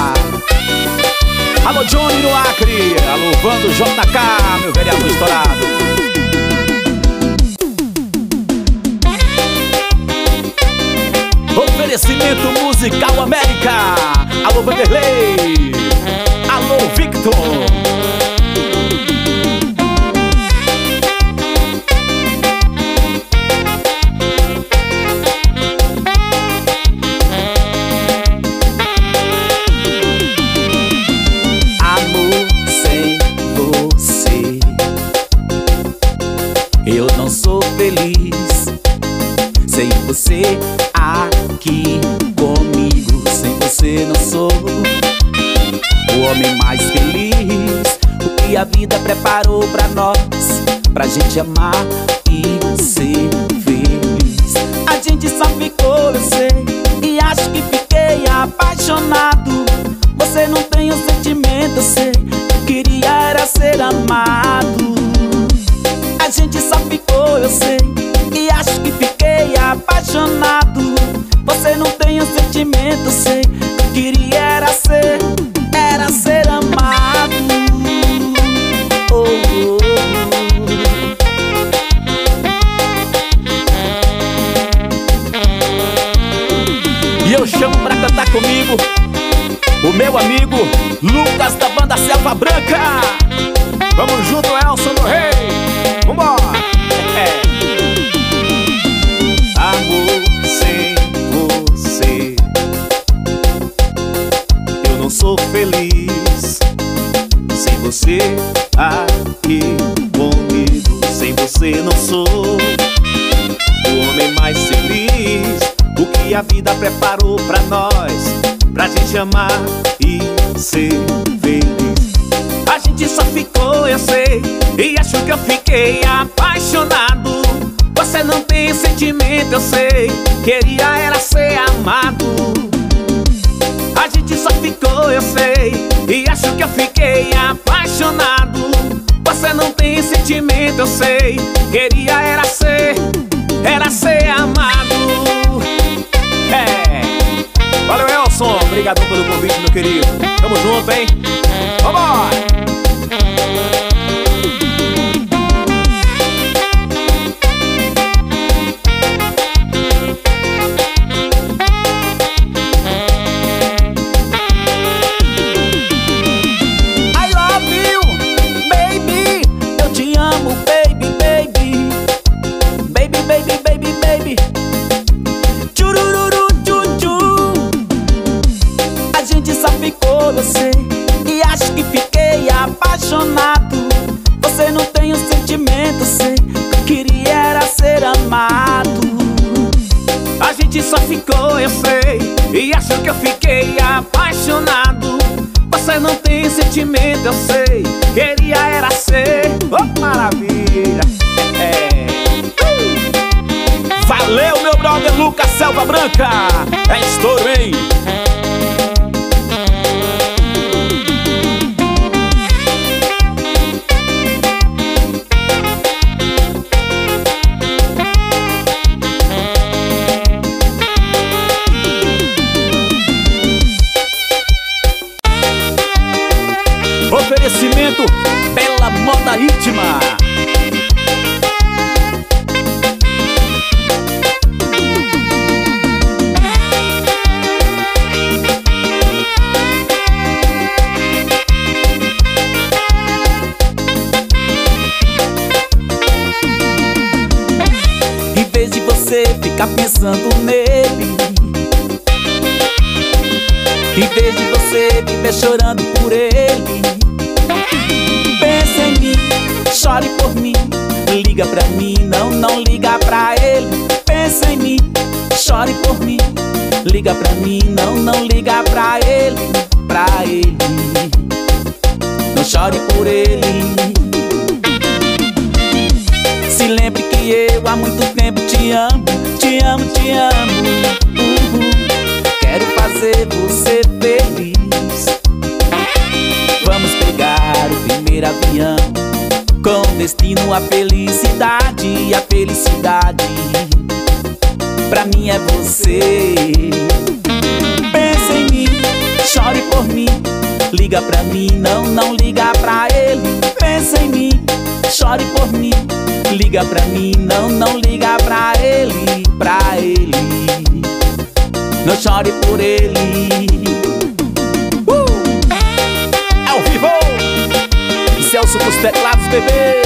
Alô, Johnny no Acre. Alô, Vando JK, meu vereador estourado. Oferecimento Musical América. Alô, Vanderlei. Alô, Victor. Amor, sem você eu não sou feliz. Sem você aqui comigo, sem você não sou o homem mais feliz. O que a vida preparou pra nós, pra gente amar e ser feliz. A gente só ficou, eu sei, e acho que fiquei apaixonado. Você não tem um sentimento, eu sei, eu queria era ser amado. A gente só ficou, eu sei, e acho que fiquei apaixonado. Você não tem um sentimento, eu sei, eu queria era ser amado. Oh, oh, oh. E eu chamo pra cantar comigo o meu amigo Lucas da banda Selva Branca. Vamos junto, Elson do Rei. Vambora! Amor, sem você eu não sou feliz. Sem você aqui comigo, sem você não sou o homem mais feliz. O que a vida preparou pra nós, pra gente amar e ser feliz. A gente só ficou, eu sei, e acho que eu fiquei apaixonado. Você não tem sentimento, eu sei, queria era ser amado. A gente só ficou, eu sei, e acho que eu fiquei apaixonado. Você não tem sentimento, eu sei, queria era ser amado. Valeu, Elson. Obrigado pelo convite, meu querido. Tamo junto, hein? Vambora! você e acho que fiquei apaixonado. Você não tem um sentimento, sei que queria era ser amado. A gente só ficou, eu sei, e acho que eu fiquei apaixonado. Você não tem sentimento, eu sei, queria era ser. Oh, maravilha! Valeu, meu brother Lucas Selva Branca! É estouro, hein? Oferecimento Bela Moda Íntima. Em vez de você ficar pensando nele, em vez de você viver chorando por ele, pensa em mim, chore por mim, liga pra mim, não liga pra ele. Pensa em mim, chore por mim, liga pra mim, não liga pra ele, pra ele. Não chore por ele. Se lembre que eu há muito tempo te amo, te amo, te amo. Quero fazer você feliz. Vamos pegar o primeiro avião, com destino à felicidade. E a felicidade pra mim é você. Pensa em mim, chore por mim, liga pra mim, não liga pra ele. Pensa em mim, chore por mim, liga pra mim, não liga pra ele, pra ele. Não chore por ele. Ao vivo, Celso nos teclados, bebê.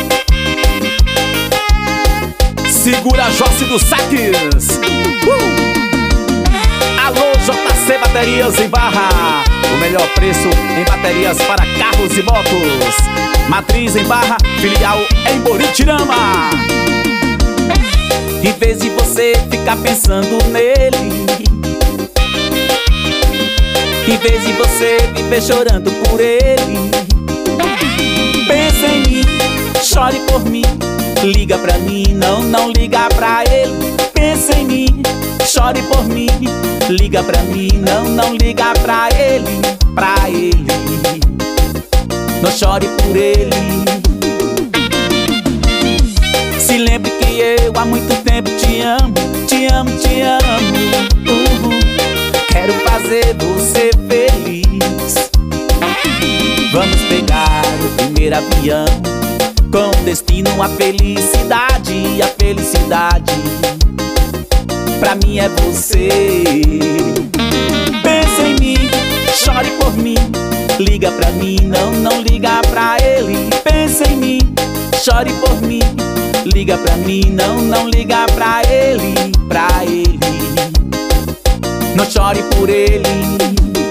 Segura a Jossi dos saques. Alô, JC Baterias em Barra. O melhor preço em baterias para carros e motos. Matriz em Barra, filial em Buritirama. Em vez de você ficar pensando nele, em vez de você viver chorando por ele, pensa em mim, chore por mim, liga pra mim, não liga pra ele. Pensa em mim, chore por mim, liga pra mim, não liga pra ele, pra ele. Não chore por ele. Se lembre que eu há muito tempo te amo, te amo, te amo. Quero fazer você feliz. Vamos pegar o primeiro avião, com destino à felicidade. E a felicidade pra mim é você. Pensa em mim, chore por mim, liga pra mim, não liga pra ele. Pensa em mim, chore por mim, liga pra mim, não liga pra ele, pra ele. Não chore por ele.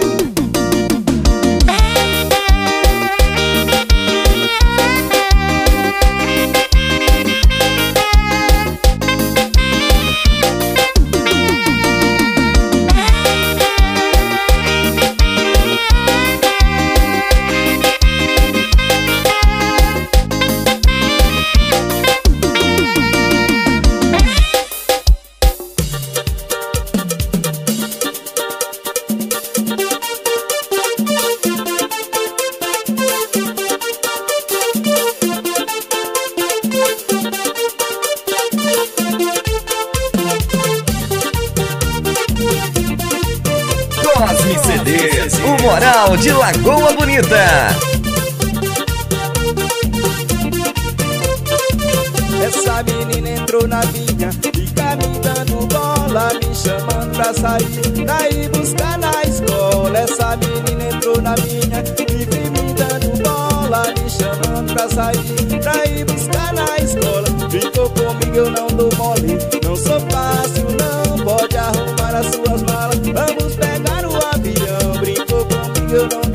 Cosme CDs, o Moral de Lagoa Bonita. Essa menina entrou na minha, fica me dando bola, me chamando pra sair, pra ir buscar na escola. Essa menina entrou na minha, vive me dando bola, me chamando pra sair, pra ir buscar na escola. Ficou comigo, eu não dou mole, não sou fácil não, pode arrumar as suas malas, vamos pegar o avião. Brincou comigo, eu não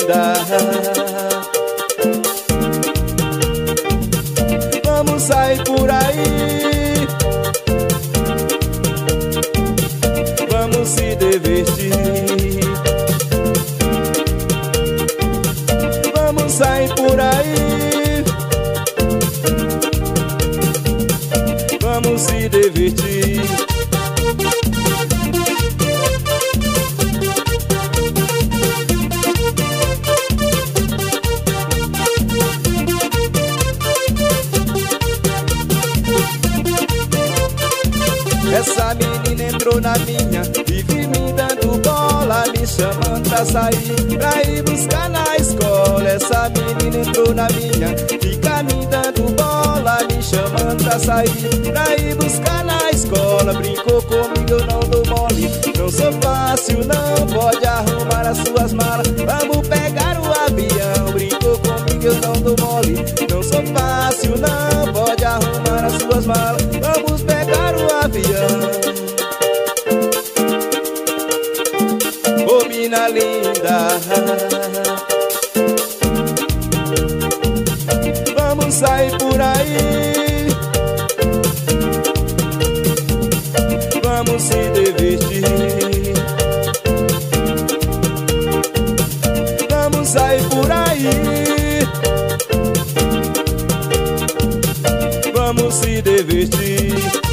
linda. Vamos sair por aí, vamos se divertir. Vamos sair por aí, vamos se divertir. Essa menina entrou na minha, vive me dando bola, me chamando pra sair, pra ir buscar na escola. Essa menina entrou na minha, fica me dando bola, me chamando pra sair, pra ir buscar na escola. Brincou comigo, eu não dou mole, não sou fácil não, pode arrumar as suas malas, vamos pegar o avião. Brincou comigo, eu não dou mole, não sou fácil não, pode arrumar as suas malas, vamos pegar o avião. Ô mina linda, vamos sair por aí, vamos se divertir. Vamos sair por aí, vamos se divertir.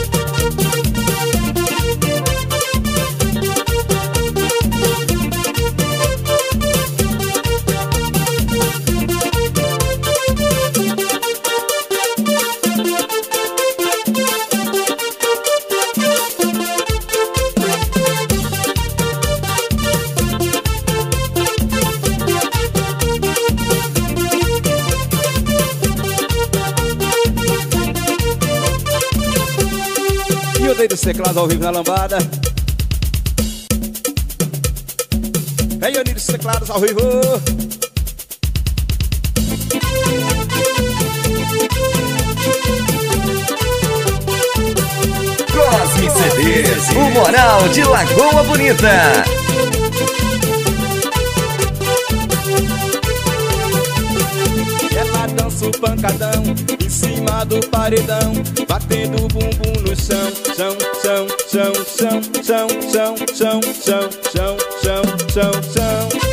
E eu dei dos teclados ao vivo na lambada. Vem, eu dei dos teclados ao vivo. Cosme CDs, o Moral de Lagoa Bonita. Ela dança o pancadão em cima do paredão, batendo o bumbum no chão, chão, chão, chão, chão, chão, chão, chão, chão, chão, chão, chão, chão.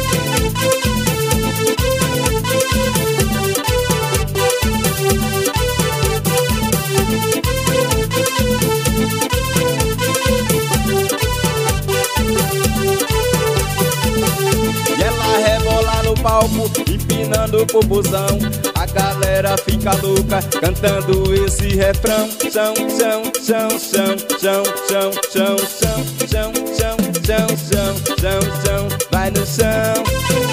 E ela rebola no palco, empinando o popozão. A galera fica louca, cantando esse refrão. Chão, chão, chão, chão, chão, chão, chão, chão, chão, chão, chão, chão, chão, chão, vai no chão.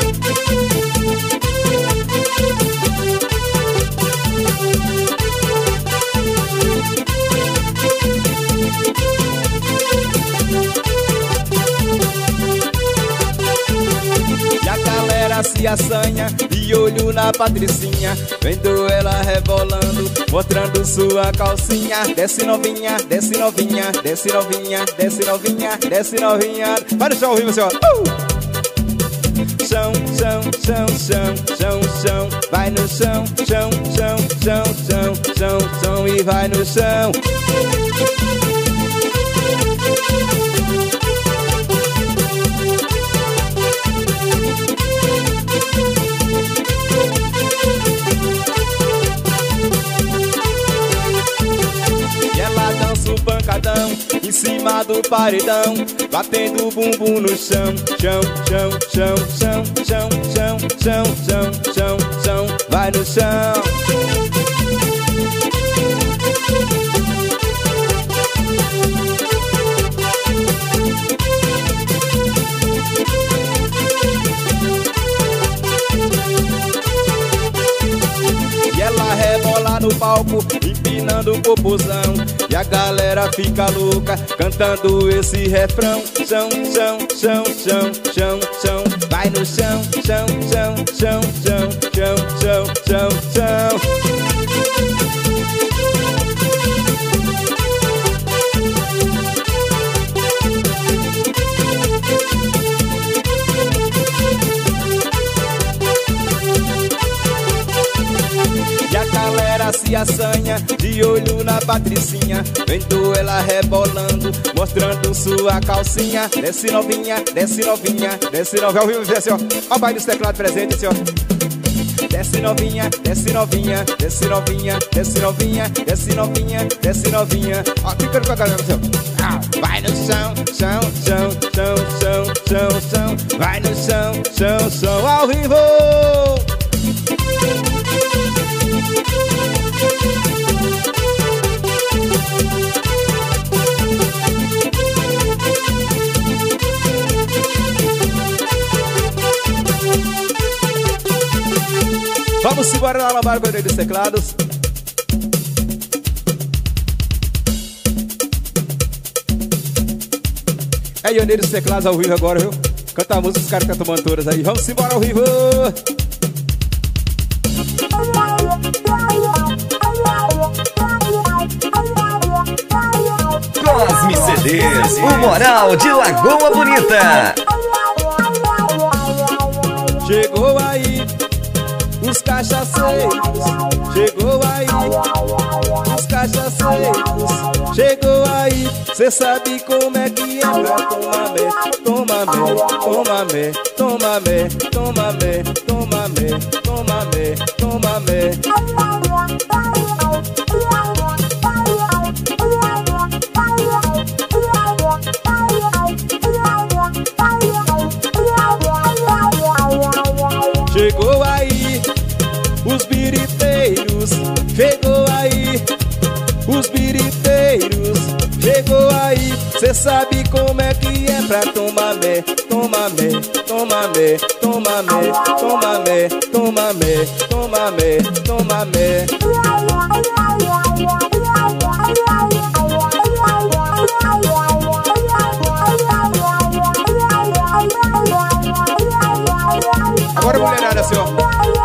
E a galera se assanha e olho na Patricinha, vendo ela rebolando, mostrando sua calcinha. Desce novinha, desce novinha, desce novinha, desce novinha, desce novinha. Vai no chão, viu, senhor? Chão, chão, chão, chão, chão, chão, vai no chão, chão, chão, chão, chão, chão, chão e vai no chão. E ela dança o pancadão em cima do paredão, batendo o bumbum no chão, chão, chão, chão, chão, chão, chão, chão, chão, chão, chão, vai no chão. E ela rebola no palco, empinando o popozão. E a galera fica louca, cantando esse refrão. Chão, chão, chão, chão, chão, chão, vai no chão, chão, chão, chão, chão, chão, chão, chão, chão. ela se assanha, de olho na Patricinha. Vendo ela rebolando, mostrando sua calcinha. Desce novinha, desce novinha, desce novinha. Ao vivo, desce, ó. Ó o baile dos teclados presente, assim, ó. Desce novinha, desce novinha, desce novinha, desce novinha, desce novinha, desce novinha. Ó, fica com a galera, assim, ó. Vai no chão, chão, chão, chão, chão, chão, chão. Vai no chão, chão, chão. Ao vivo! Vamos embora na lambada com o dos teclados. É Ioneiro dos teclados ao vivo agora, viu? Canta a música, os caras estão tomando todas aí. Vamos embora ao vivo! Cosme CDs, o Moral de Lagoa Bonita. Chegou aí os cachaceiros, chegou aí os cachaceiros, chegou aí. Cê sabe como é que é pra tomar mé, toma mé, toma mé, toma mé, toma mé, toma mé, toma mé, toma mé. Chegou aí os biriteiros, chegou aí os biriteiros, chegou aí. Cê sabe como é que é pra tomar mé, toma mé, toma mé, toma mé, toma mé, toma mé, toma mé, toma mé. Agora mulherada assim, ó.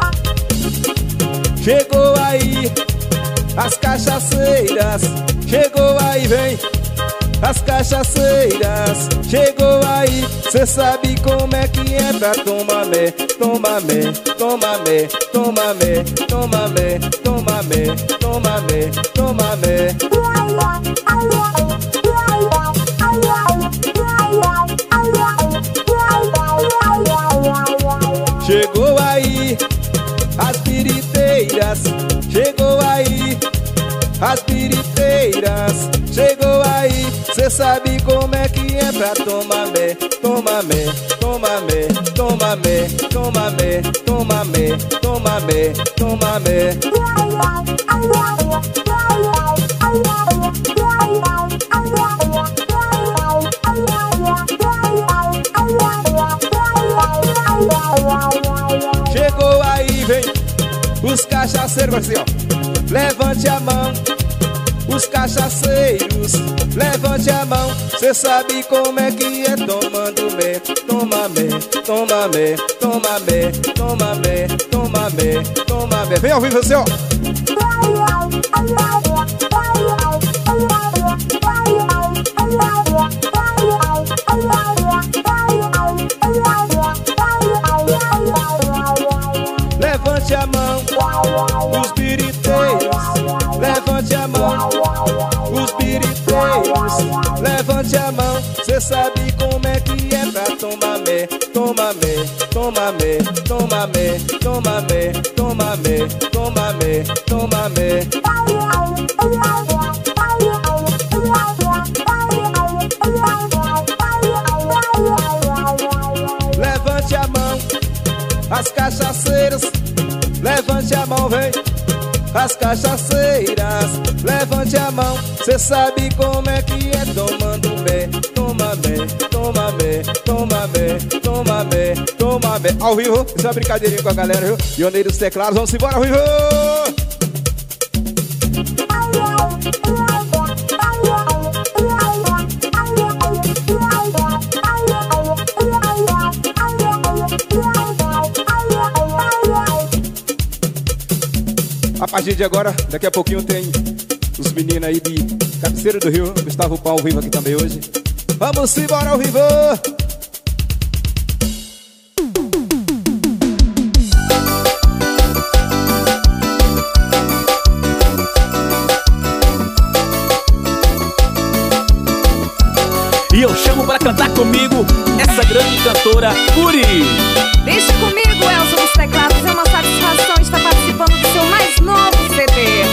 Chegou aí as cachaceiras, chegou aí, vem as cachaceiras, chegou aí. Cê sabe como é que é pra tomar mé, toma mé, toma mé, toma mé, toma mé, toma mé, toma mé, toma mé. Chegou aí as biriteiras, chegou aí as biriteiras, chegou aí. Cê sabe como é que é pra tomar mé, toma mé, toma mé, toma mé, toma mé, toma mé, toma mé, toma mé. Chegou aí, vem os cachaceiros, assim, ó. Levante a mão, os cachaceiros, levante a mão. Cê sabe como é que é tomando mé, toma mé, toma mé, toma mé, toma mé, toma mé, toma mé. Vem ao vivo, assim, ó. Levante a mão, os biriteiros, levante a mão, os biriteiros, levante a mão. Cê sabe como é que é pra tomar mé, toma mé, toma mé, toma mé, toma mé, toma mé, toma mé, toma mé. Levante a mão, as cachaceiras, levante a mão, vem as cachaceiras, levante a mão. Cê sabe como é que é tomando mé, toma mé, toma mé, toma mé, toma mé, toma mé. Ao vivo, isso é uma brincadeirinha com a galera, viu? Ioneiro dos teclados, vamos embora ao vivo! A partir de agora, daqui a pouquinho tem os meninos aí de Cabeceira do Rio, Gustavo Pau ao vivo aqui também hoje. Vamos embora ao vivo! chamo pra cantar comigo essa grande cantora, Uri. Deixa comigo, Elza dos teclados. É uma satisfação estar participando do seu mais novo CD.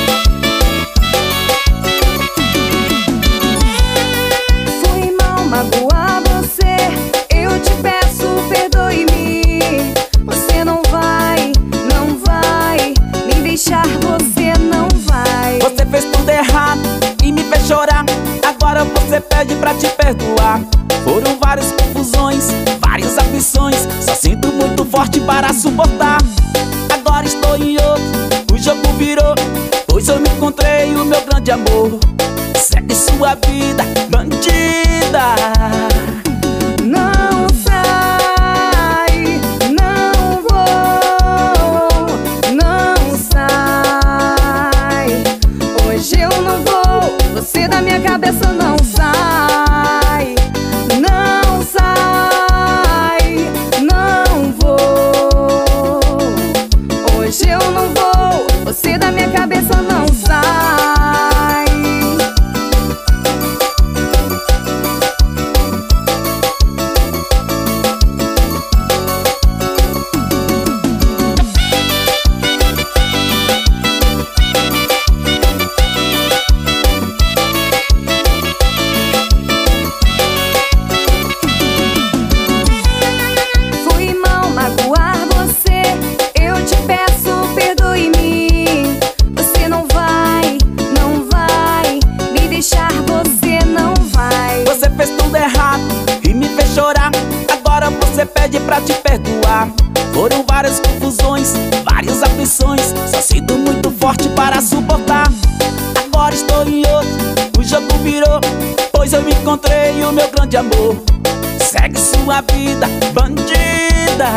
Fui mal magoar você, eu te peço, perdoe-me. Você não vai me deixar, você não vai. Você fez tudo errado e me fez chorar. Agora você pede pra te perdoar. Foram várias confusões, várias aflições. Só sinto muito forte para suportar. Agora estou em outro, o jogo virou. Pois eu me encontrei o meu grande amor. Segue sua vida, bandida. Não sai, não vou, não sai. Hoje eu não vou, você da minha cabeça não sai. Não sai, não vou. Hoje eu não vou, você da minha cabeça não sai. Fui mal magoar você, eu te peço, perdoe-me. Você não vai me deixar, você não vai. Você fez tudo errado e me fez chorar. Agora você pede pra te perdoar. Foram várias confusões, várias aflições. Só sinto muito forte para suportar. Agora estou em outro, o jogo virou. Pois eu me encontrei o meu grande amor. Segue sua vida, bandida.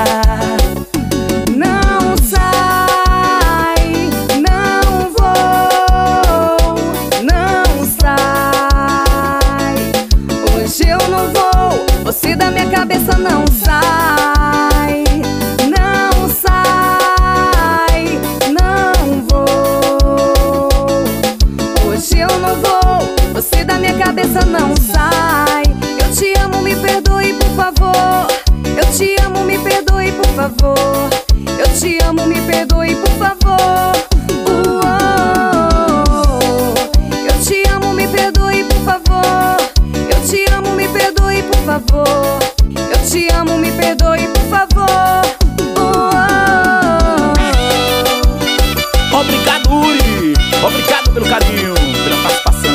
Não sai, não vou, não sai. Hoje eu não vou, você da minha cabeça não sai. Não sai, não vou. Hoje eu não vou, você da minha cabeça não sai. Eu te amo, me perdoe, por favor. Eu te amo, me perdoe, por favor. Eu te amo, me perdoe, por favor. Eu te amo, me perdoe, por favor. Eu te amo, me perdoe, por favor. Eu te amo, me perdoe, por favor. Obrigado, Uri. Obrigado pelo carinho, pela participação.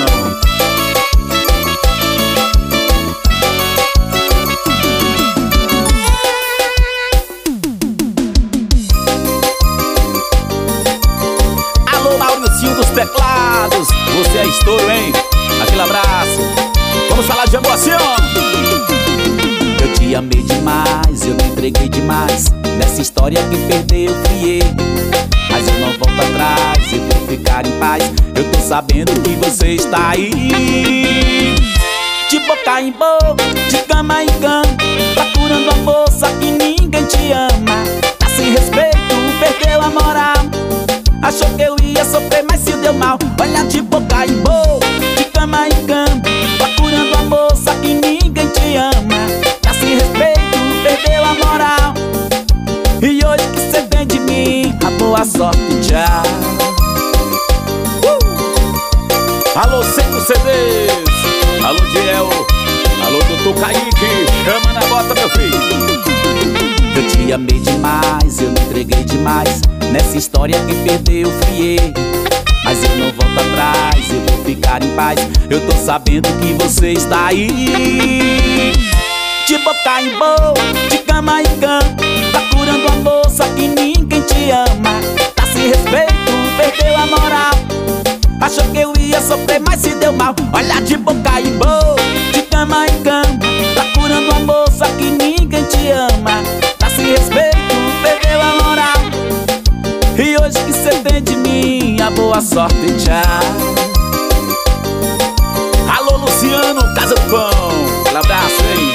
Alô, Mauricinho dos teclados. Você é estouro, hein? Aquele abraço. Vamos falar de amor assim, ó. Eu te amei demais, eu me entreguei demais. Nessa história que perdeu fui eu. Mas eu não volto atrás, eu vou ficar em paz. Eu tô sabendo que você está aí. De boca em boca, de cama em cama, procurando a moça que ninguém te ama. Tá sem respeito, perdeu a moral. Achou que eu ia sofrer, mas se deu mal. Olha, de boca em boca, de cama em cama, procurando a moça que ninguém te ama. Tá sem respeito, perdeu a moral. E hoje que cê vem de mim, a boa sorte, tchau. Alô, Seco CDs. Alô, Diel. Alô, Doutor Kaique. Chama na bota, meu filho. Eu te amei demais, eu me entreguei demais. Nessa história quem perdeu fui eu. Mas eu não volto atrás, eu vou ficar em paz. Eu tô sabendo que você está aí. De boca em boca, de cama em cama, procurando a moça que ninguém te ama. Tá sem respeito, perdeu a moral. Achou que eu ia sofrer, mas se deu mal. Olha, de boca em boca, de cama em cama, procurando a moça que ninguém te ama. Tá sem respeito, perdeu a moral. E hoje que cê tem de mim, a boa sorte, tchau. Alô, Luciano, Casa do Pão. Um abraço, hein?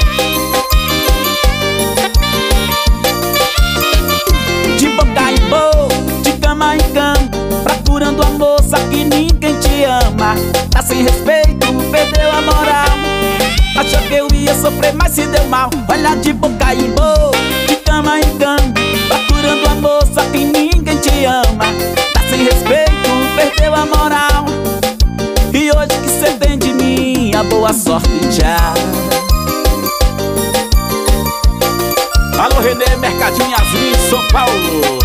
De boca em boca, de cama em cama, procurando a moça que ninguém te ama. Tá sem respeito, perdeu a moral. Achou que eu ia sofrer, mas se deu mal. Olha de boca em boca, de cama em cama, procurando amor, só que ninguém te ama. Tá sem respeito, perdeu a moral. E hoje que cê tem de mim, a boa sorte, tchau. Alô, Renê, Mercadinho Yasmin, São Paulo.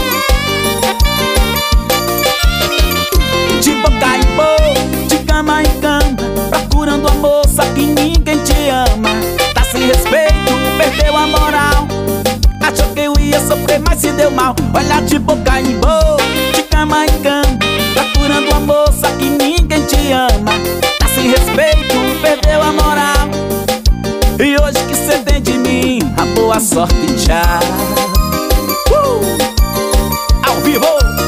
De boca em boca, de cama em cama, procurando amor, só que ninguém te ama. Tá sem respeito, perdeu a moral. Achou que eu ia sofrer, mas se deu mal. Olha de boca em boca, de cama em cama, procurando amor, só que ninguém te ama. Tá sem respeito, perdeu a moral. E hoje que cê tem de mim, a boa sorte, tchau. Ao vivo.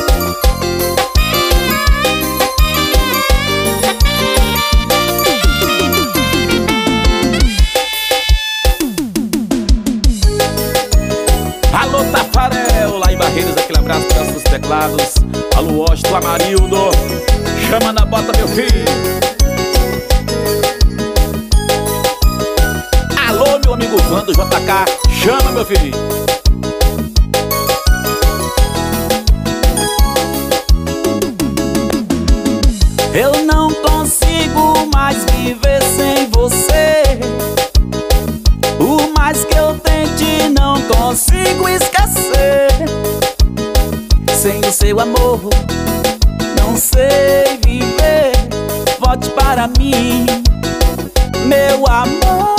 Alô, Tafarel, lá em Barreiras, aquele abraço para os teclados. Alô, Washington, Amarildo, chama na bota, meu filho. Alô, meu amigo Vando JK, chama, meu filho. Eu não consigo mais viver sem você. Por mais que eu tente, não consigo esquecer. Sem o seu amor, não sei viver. Volte para mim, meu amor.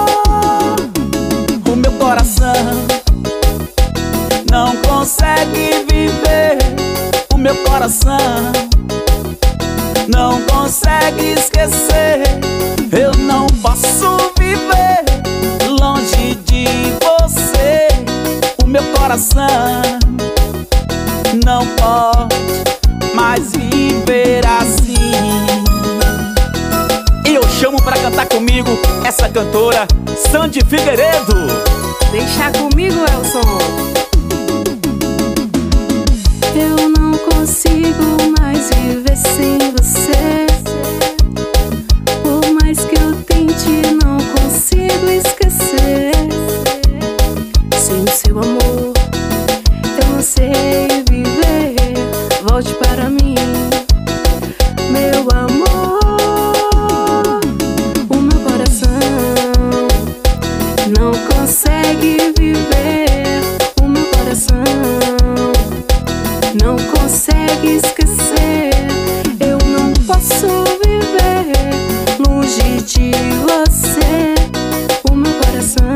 O meu coração não consegue viver. O meu coração não consegue esquecer. Eu não posso viver longe de você. O meu coração não pode mais viver assim. E eu chamo pra cantar comigo essa cantora, Sandy Figueiredo. Deixa comigo, Elson. Eu não consigo mais viver sem você. Por mais que eu tente, não consigo esquecer. Sem o seu amor, eu não sei viver. Volte para mim, meu amor. O meu coração não consegue viver. O meu coração não consegue esquecer. Eu não posso viver longe de você. O meu coração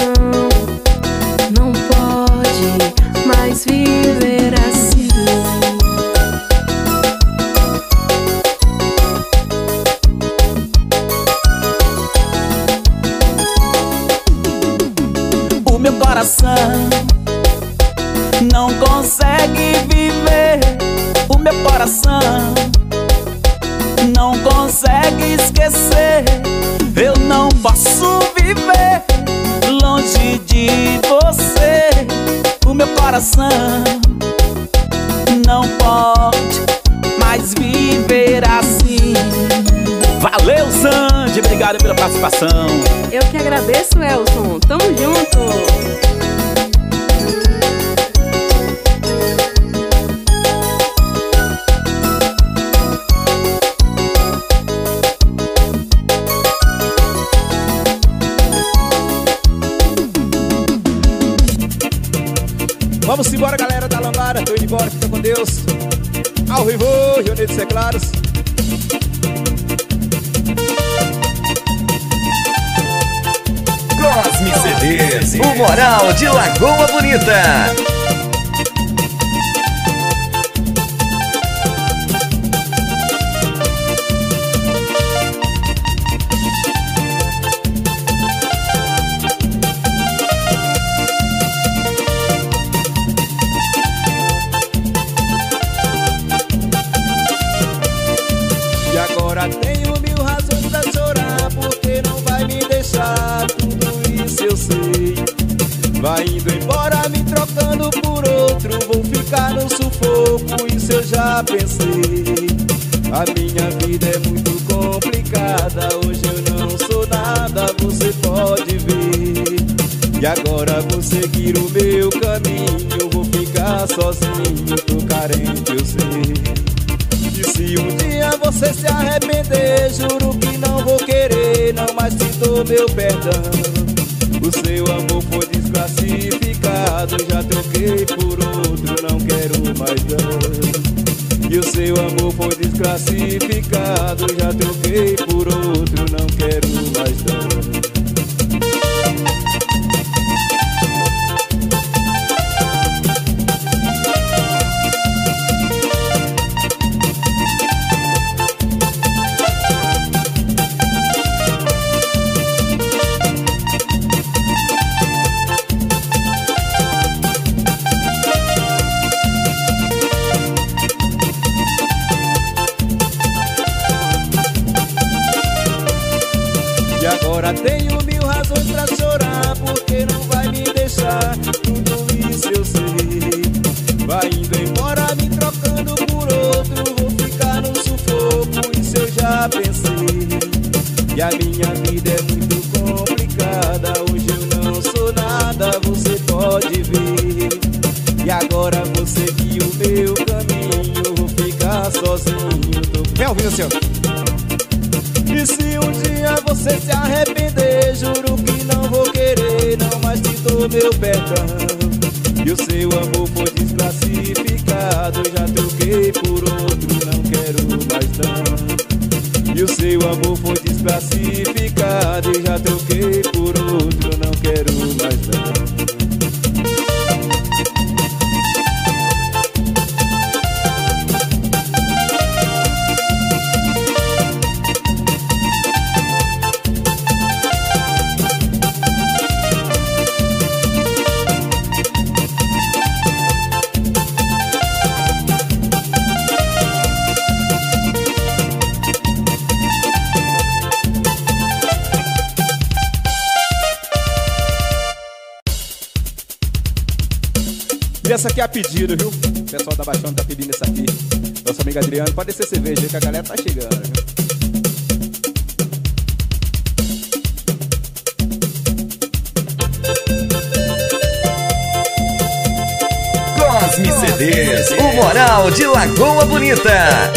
não pode mais viver assim. O meu coração não consegue viver. O meu coração não consegue esquecer. Eu não posso viver longe de você. O meu coração não pode mais viver assim. Valeu, Sandy, obrigado pela participação. Eu que agradeço, Elson. Tamo junto. Vamos embora, galera da Lambada. Tô indo embora, fica com Deus. Ao vivo, Rio dos Teclados. Cosme CDs, o Moral de Lagoa Bonita. E agora tenho 1000 razões pra chorar, porque não vai me deixar. Tudo isso eu sei. Vai indo embora, me trocando por outro. Vou ficar no sufoco, isso eu já pensei. A minha vida é muito complicada, hoje eu não sou sou nada, você pode ver. E agora vou seguir o meu caminho, vou ficar sozinho, tô carente, eu sei. E se um dia você se arrepender, juro que não vou querer, não mais te dou meu perdão. O seu amor foi desclassificado, já troquei por outro, não quero mais não. E o seu amor foi desclassificado, já troquei por outro, não quero mais não. Agora tenho 1000 razões pra chorar, porque não vai me deixar, tudo isso eu sei. Vai indo embora me trocando por outro, vou ficar no sufoco, isso eu já pensei. E a minha vida é muito complicada, hoje eu não sou nada, você pode ver. E agora vou seguir o meu caminho, vou ficar sozinho, Vem ouvindo, senhor. E se um dia você se arrepender, juro que não vou querer, não mais te dou meu perdão. E o seu amor foi desclassificado, já troquei por outro, não quero mais não. E o seu amor foi desclassificado, já troquei por outro, não quero mais não. E essa aqui é a pedido, viu? O pessoal da Baixão tá pedindo essa aqui. Nosso amigo Adriano, pode descer cerveja aí que a galera tá chegando, viu? Cosme CDs, o Moral de Lagoa Bonita.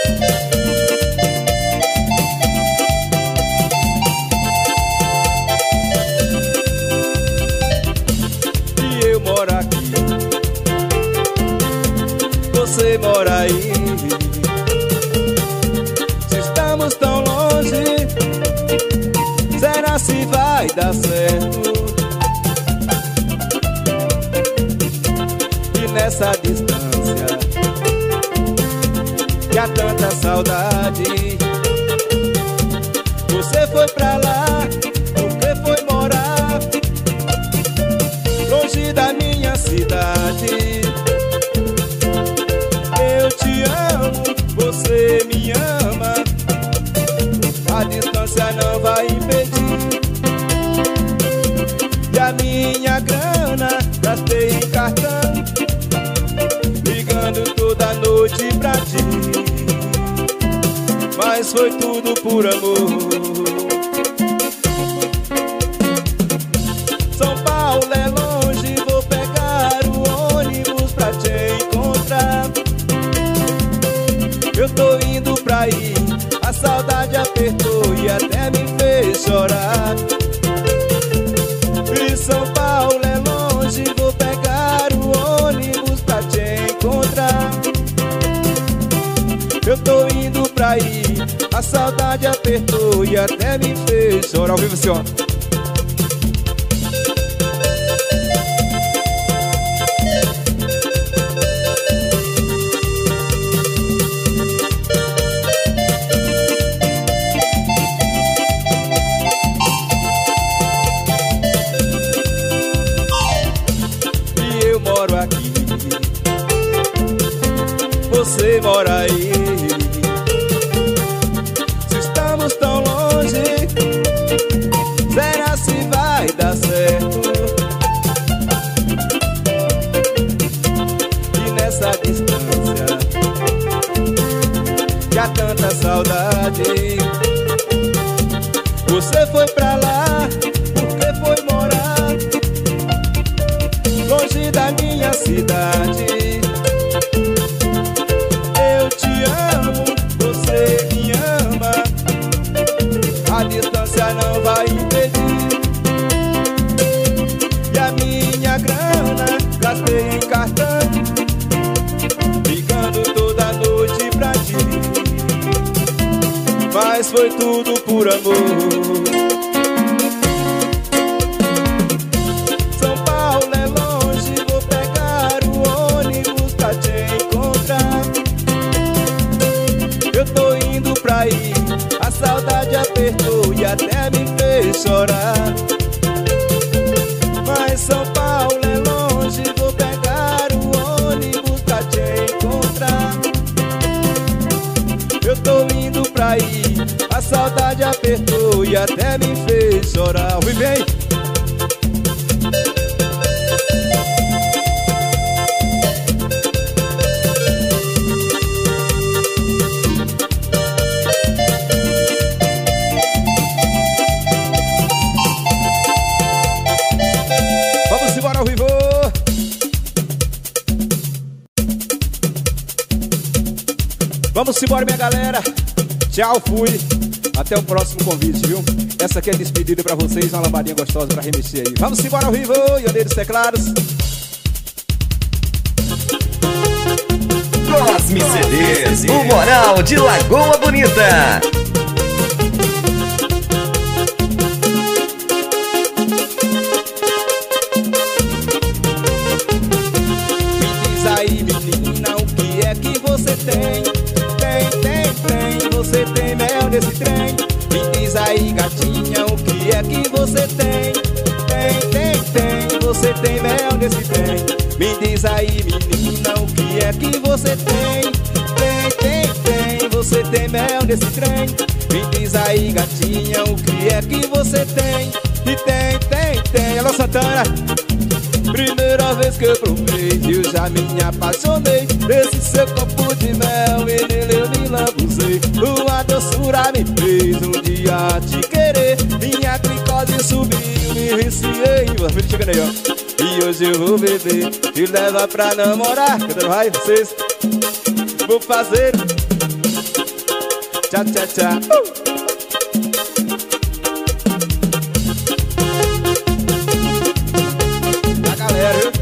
E eu moro aqui, você mora aí. Se estamos tão longe, será se vai dar certo? E nessa distância, que há tanta saudade, você foi pra lá, porque foi morar longe da minha cidade. Eu te amo, você me ama, a distância não vai impedir. E a minha grana gastei em cartão, ligando toda noite pra ti, mas foi tudo por amor. São Paulo é longe, vou pegar o ônibus pra te encontrar. Eu tô indo pra aí, a saudade apertou e até me fez chorar. E São Paulo é longe, vou pegar o ônibus pra te encontrar. Eu tô indo pra aí, a saudade apertou e até me fez chorar. Ao vivo, senhor. Aqui, você mora aí. Se estamos tão longe, será se vai dar certo? E nessa distância, que há tanta saudade, Você foi pra lá porque foi morar longe da minha cidade. Eu te amo, você me ama. A distância não vai impedir. E a minha grana gastei em cartão, ligando toda noite pra ti. Mas foi tudo por amor. São Paulo é longe, vou pegar o ônibus pra te encontrar. Eu tô indo pra ir, a saudade apertou e até me fez chorar. Mas São Paulo é longe, vou pegar o ônibus pra te encontrar. Eu tô indo pra ir, a saudade apertou e até me fez chorar. Oi, vem! Vamos embora ao vivo! Vamos embora, minha galera! Tchau, fui! Até o próximo convite, viu? Essa aqui é despedida pra vocês, uma lambadinha gostosa pra remexer aí. Vamos embora ao vivo, Ioneiros Teclados. Cosme CDs, o Moral de Lagoa Bonita. Me diz aí, menina, o que é que você tem? Tem, você tem mel nesse trem. Me diz aí, gatinha, o que é que você tem? Tem, você tem mel nesse trem. Me diz aí, menina, o que é que você tem? Tem, você tem mel nesse trem. Me diz aí, gatinha, o que é que você tem? E tem, alô Santana. Primeira vez que eu provei, eu já me apaixonei desse seu copo de mel, e nele eu me lambuzei. Uma doçura me fez um dia te querer. Minha glicose subiu, me viciei. Os filhos chegando aí, ó. E hoje eu vou beber, te levar pra namorar. Cadê vai vocês? Vou fazer tchá, tchá, tchá. A galera, viu?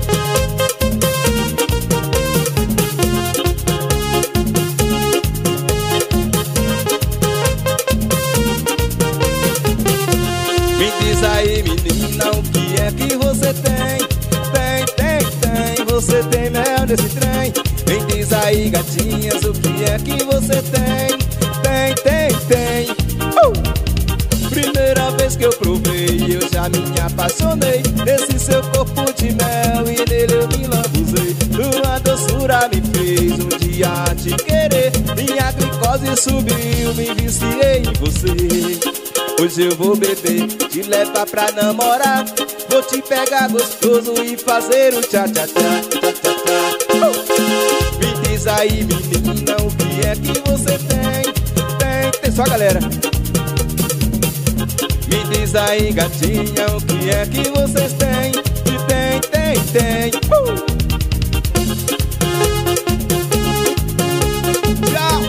Me diz aí, menina, o que é que você tem? Tem, você tem mel nesse trem. Me diz aí, gatinhas, o que é que você tem? Tem. Primeira vez que eu provei, eu já me apaixonei desse seu corpo de mel, e nele eu me lambuzei. Tua doçura me fez um dia te querer. Minha glicose subiu, me viciei em você. Hoje eu vou beber, te levar pra namorar. Vou te pegar gostoso e fazer o tchá, tchá, tchá, tchá, tchá, tchá. Me diz aí, menina, o que é que você tem? Tem, só a galera. Me diz aí, gatinha, o que é que vocês têm? E tem. Tchau!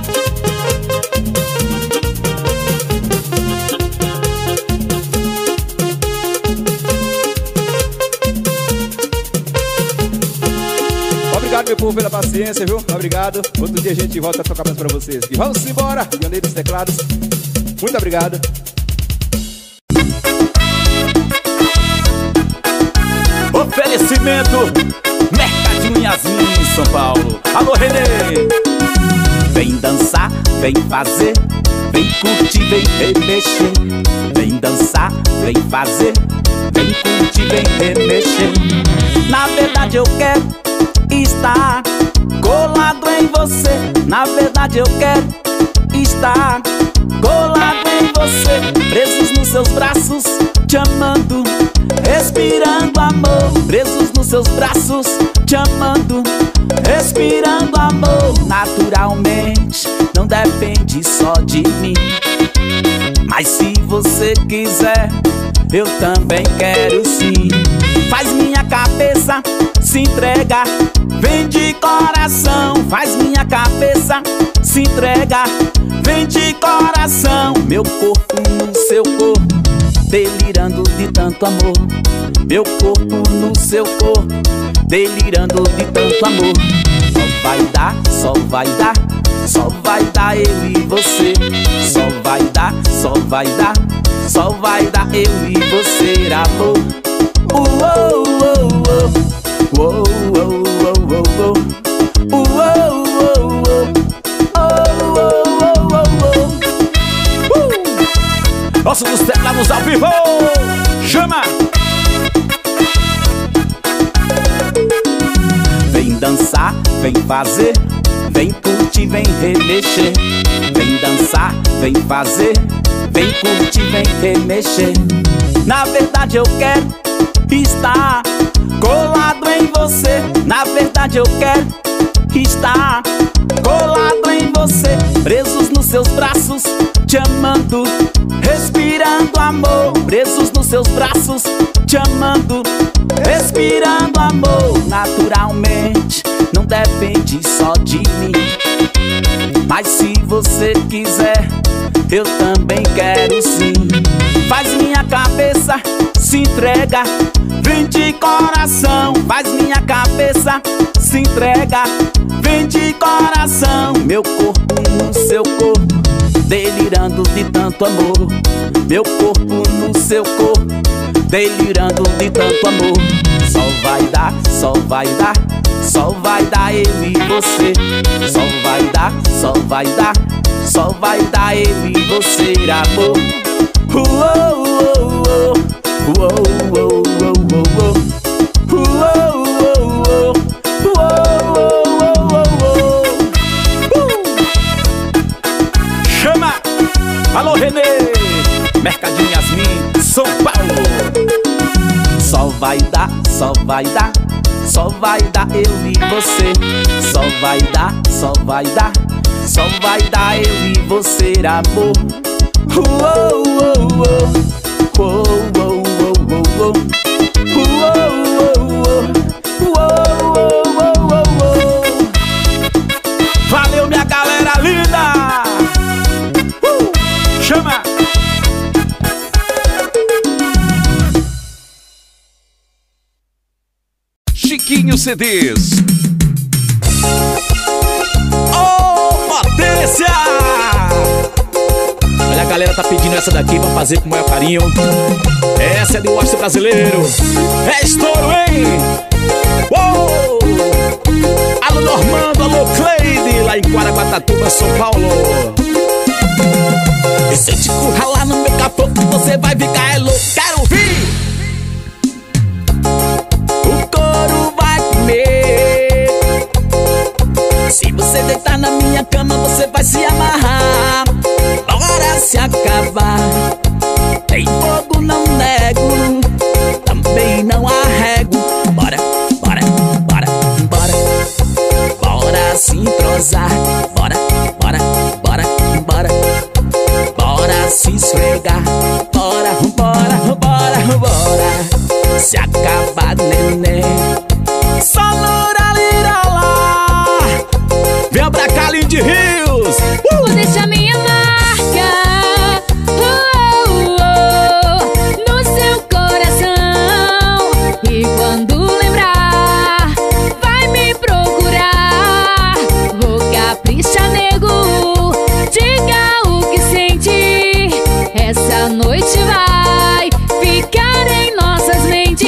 Obrigado, meu povo, pela paciência, viu? Obrigado. Outro dia a gente volta a tocar mais pra vocês. E vamos embora, Ioneiros Teclados. Muito obrigado. Oferecimento Mercadinho Yasmin, São Paulo. Alô, Renê! Vem dançar, vem fazer, vem curtir, vem remexer. Vem dançar, vem fazer, vem curtir, vem remexer. Na verdade eu quero estar colado em você. Na verdade eu quero estar colado em você. Presos nos seus braços, te amando, respirando amor. Presos nos seus braços, te amando, respirando amor. Naturalmente, não depende só de mim, mas Mas se você quiser, eu também quero sim. Faz minha cabeça se entregar, vem de coração. Faz minha cabeça se entregar, vem de coração. Meu corpo no seu corpo, delirando de tanto amor. Meu corpo no seu corpo, delirando de tanto amor. Só vai dar, só vai dar, só vai dar eu e você. Só vai dar, só vai dar, só vai dar eu e você, amor. Uou, uou, uou, uou, uou, uou, uou, uou. Nosso dos teclados ao vivo, chama! Vem dançar, vem fazer, vem curtir, vem remexer. Vem dançar, vem fazer, vem curtir, vem remexer. Na verdade eu quero estar colado em você. Na verdade eu quero estar colado em você. Presos nos seus braços, te amando, respirando amor. Presos nos seus braços, te amando, respirando amor. Naturalmente, não depende só de mim. Mas se você quiser, eu também quero sim. Faz minha cabeça se entrega, vem de coração. Faz minha cabeça se entrega, vem de coração. Meu corpo no seu corpo, delirando de tanto amor. Meu corpo no seu corpo, delirando de tanto amor. Só vai dar, só vai dar, só vai dar eu e você. Só vai dar, só vai dar, só vai dar eu e você, amor. Uou, uou, uou, uou, uou, uou, uou. Chama! Alô, Renê! Mercadinho Yasmin, São Paulo. Só vai dar, só vai dar, só vai dar eu e você. Só vai dar, só vai dar, só vai dar eu e você, amor. Uou, uou, uou, uou, uou, uou, uou. Valeu, minha galera linda! Chama! Chiquinho CDs. Ô, potência! Olha, a galera tá pedindo essa daqui pra fazer com o maior carinho. Essa é do Oeste Brasileiro. É estouro, hein? Uou! Alô, Normando, alô, Cleide, lá em Guaraguatatuba, São Paulo. E se eu te curralar no meu capô, você vai ficar louco. Quero ouvir! O couro vai comer. Se você deitar na minha cama, você vai se amarrar. Bora se acabar. Tem fogo, não nego, também não arrego. Bora, bora, bora, bora. Bora se entrosar. Bora, bora, bora, bora. Bora se esfregar. Bora, bora, bora, bora. Se acabar, neném. Sonora liralá. Vem pra Calim de Rios. Vou deixar minha marca no seu coração. E quando lembrar, vai me procurar. Vou caprichar, nego, diga o que sente. Essa noite vai ficar em nossas mentes.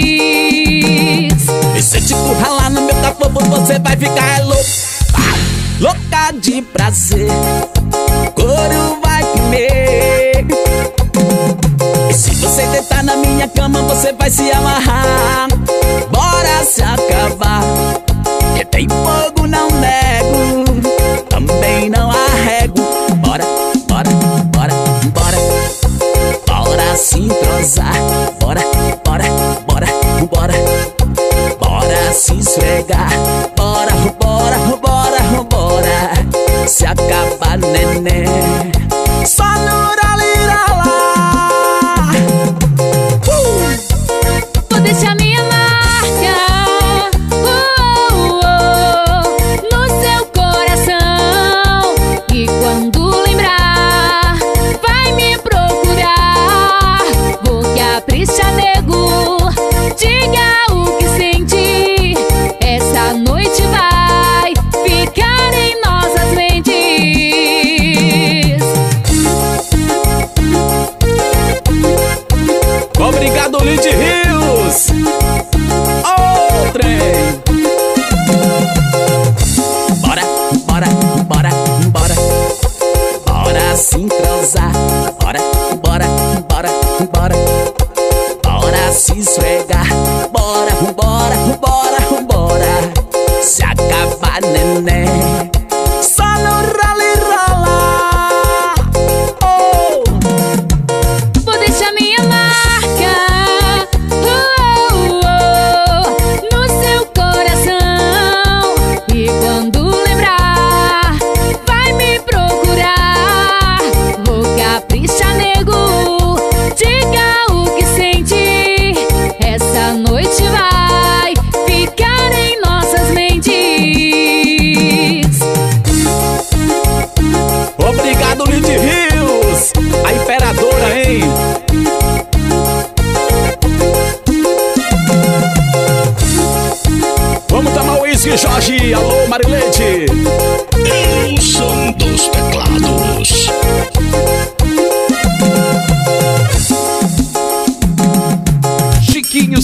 E se eu te curralar no meu capô, você vai ficar louco. Louca de prazer, couro vai comer. E se você deitar na minha cama, você vai se amarrar. Bora se acabar. Que tem fogo, não nego, também não arrego. Bora, bora, bora, bora. Bora se entrosar. Bora, bora, bora, bora. Bora se esfregar. Bora, bora, bora, bora. Se acabar, neném. Sonora lira.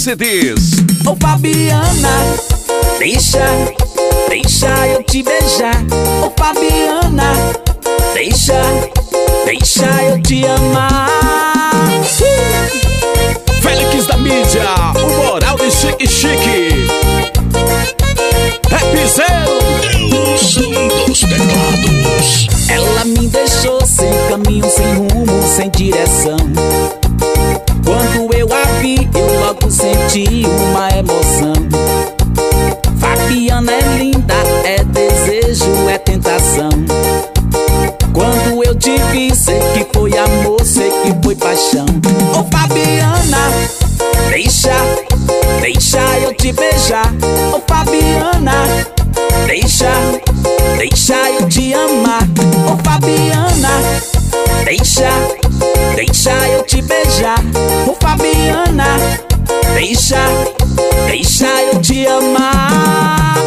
CDs. Ô Fabiana, deixa eu te beijar. Ô Fabiana, deixa eu te amar. Félix da mídia, o moral de Chique Chique. Rapzão, Deus dos teclados. Ela me deixou sem caminho, sem rumo, sem direção. Quando eu a vi, eu logo senti uma emoção. Fabiana é linda, é desejo, é tentação. Quando eu te vi, sei que foi amor, sei que foi paixão. Ô Fabiana, deixa eu te beijar. Ô Fabiana, deixa eu te amar. Ô Fabiana, deixa eu te beijar. Ô Fabiana, deixa eu te amar.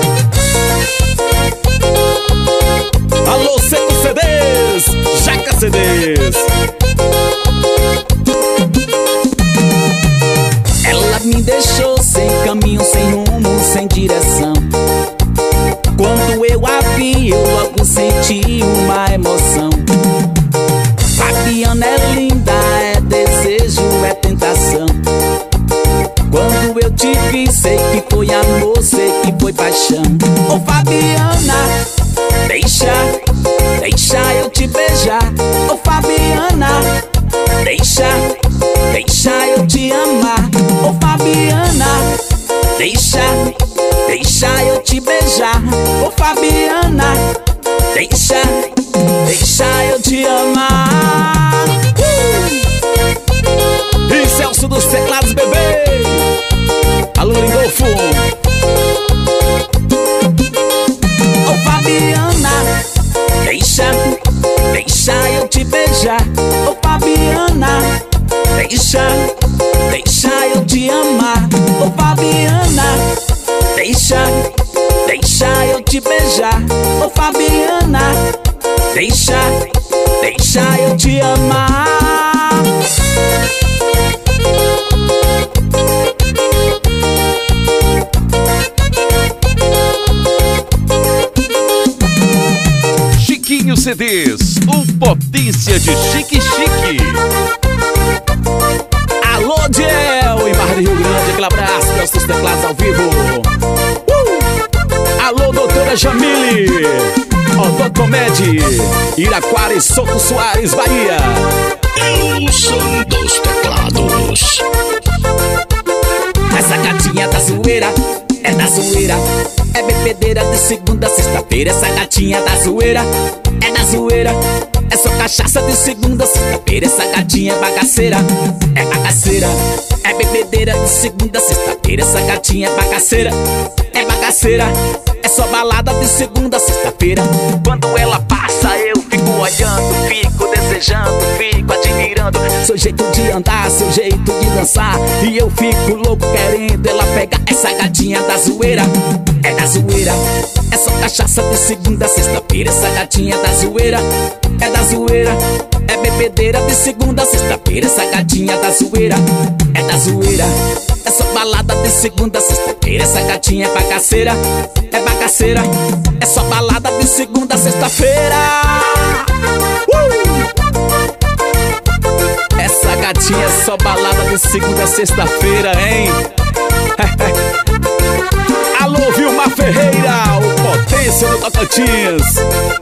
alô Seco CDs, Jaca CDs. Ela me deixou sem caminho, sem rumo, sem direção. Quando eu a vi, eu logo senti uma emoção. Fabiana é linda, é desejo, é tentação. Quando eu te vi, sei que foi amor, sei que foi paixão. Ô Fabiana, deixa eu te beijar. Ô Fabiana, deixa eu te amar. Ô Fabiana, deixa eu te beijar. Ô Fabiana, deixa eu te amar. E Celso dos teclados, bebê. Alô Lindolfo. Ô Fabiana, deixa eu te beijar. Ô Fabiana, deixa eu te amar. Ô Fabiana, deixa eu te beijar. Ô Fabiana, deixa eu te amar. Chiquinho CDs, o potência de Chique Chique. Alô Diel, em Barra do Rio Grande, aquele abraço, Celso dos teclados ao vivo. Alô doutora Jamile, Odontomed, Iraquara e Souto Soares, Bahia. Deus dos teclados. Essa gatinha da zoeira, é da zoeira. É bebedeira de segunda a sexta-feira. Essa gatinha da zoeira, é da zoeira. É só cachaça de segunda a sexta-feira. Essa gatinha é bagaceira, é bagaceira. É bebedeira de segunda a sexta-feira. Essa gatinha é bagaceira, é bagaceira. É só balada de segunda a sexta-feira. Quando ela passa eu fico olhando, fico desejando, fico admirando seu jeito de andar, seu jeito de dançar. E eu fico louco querendo ela pegar. Essa gatinha da zoeira, é da zoeira. É só cachaça de segunda a sexta-feira. Essa gatinha da zoeira, é da zoeira. É bebedeira de segunda a sexta-feira. Essa gatinha da zoeira, é da zoeira. É só balada de segunda a sexta-feira. Essa gatinha é bagaceira, é bagaceira. É só balada de segunda a sexta-feira. Essa gatinha é só balada de segunda a sexta-feira, hein? Alô Vilmar Ferreira, o potência do Tocantins.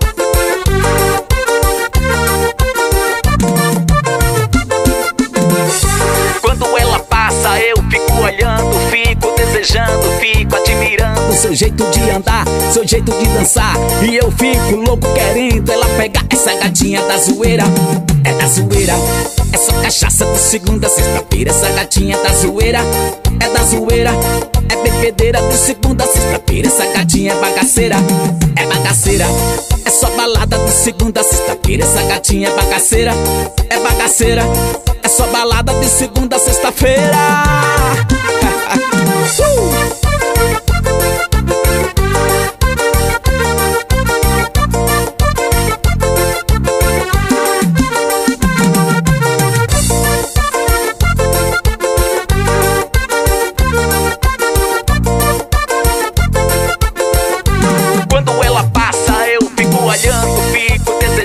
Quando ela passa eu fico olhando, fico desejando, fico admirando seu jeito de andar, seu jeito de dançar. E eu fico louco querendo ela pegar. Essa gatinha da zoeira, é da zoeira. É só cachaça de segunda a sexta-feira. Essa gatinha da zoeira, é da zoeira. É bebedeira de segunda a sexta-feira. Essa gatinha é bagaceira, é bagaceira. É só balada de segunda a sexta-feira. Essa gatinha é bagaceira, é bagaceira. É só balada de segunda a sexta-feira.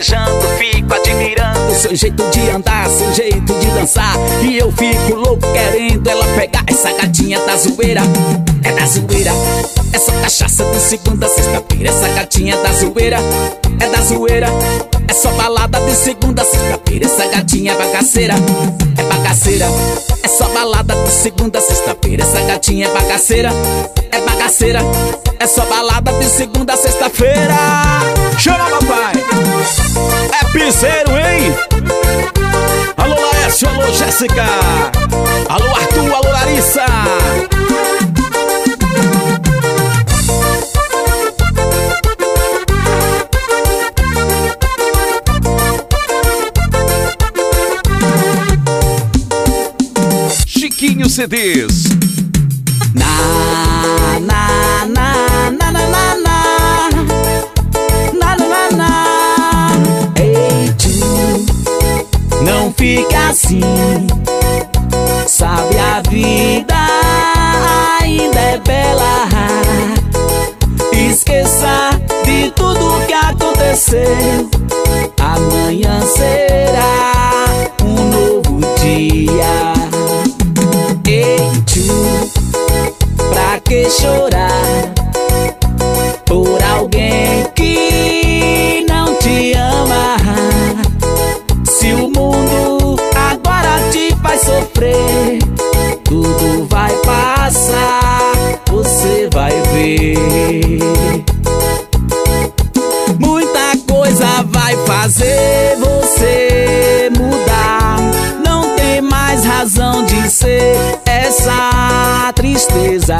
beijando, fico admirando seu jeito de andar, seu jeito de dançar. E eu fico louco querendo ela pegar. Essa gatinha da zoeira, é da zoeira. É só cachaça de segunda a sexta-feira. Essa gatinha da zoeira, é da zoeira. É só balada de segunda a sexta-feira. Essa gatinha é bagaceira, é bagaceira. É só balada de segunda a sexta-feira. Essa gatinha é bagaceira, é bagaceira. É só balada de segunda a sexta-feira. Chama, papai! É piseiro, hein? Alô, Laércio, alô, Jéssica. Alô, Arthur, alô, Larissa. Chiquinho CDs. Na, na, na, na, na, na, na. Na, na, na, na. Ei, tio, não fica assim. Sabe, a vida ainda é bela. Esqueça de tudo que aconteceu. Amanhã será um novo dia. Ei, tio, pra que chorar por alguém que não te ama? Se o mundo agora te faz sofrer, tudo vai passar, você vai ver. Muita coisa vai fazer você mudar. Não tem mais razão de ser essa tristeza.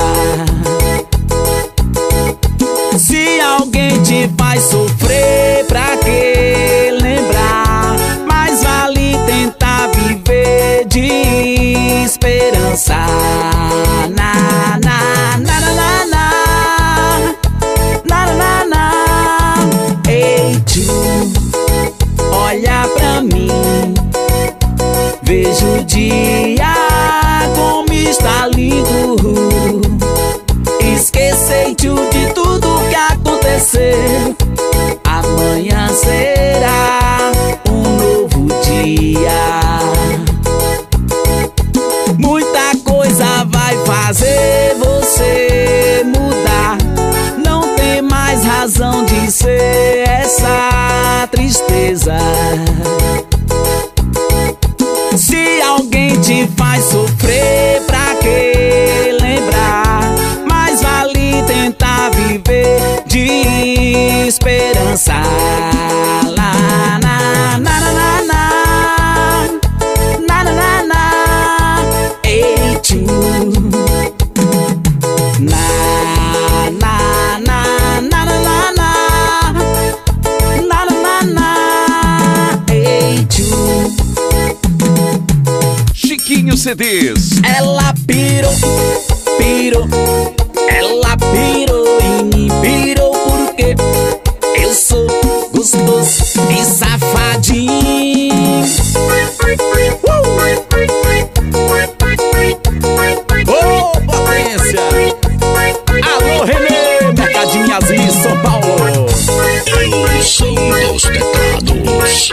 Se alguém te faz sofrer, pra que lembrar? Mais vale tentar viver de esperança. Na, na, na, na, na, na. Na, na, na, na. Ei, tio, olha pra mim. Vejo o dia como está lindo. Esqueci de tudo que aconteceu. Amanhã será um novo dia. Muita coisa vai fazer você mudar. Não tem mais razão de ser essa tristeza. Se alguém te faz sofrer, pra que lembrar? Mais vale tentar viver de esperança. Lá, na, na, na, na, na. Na, na, na, na. Ei, tio. Na, na, na, na, na, na, na. Na, na, na, na. Ei, tio. Chiquinho CDs. Ela pirou, pirou. Ela pirou em mim, pirou porque eu sou gostoso e safadinho. Ô, potência! Alô, Renê, Mercadinho Azul, São Paulo. O som dos teclados.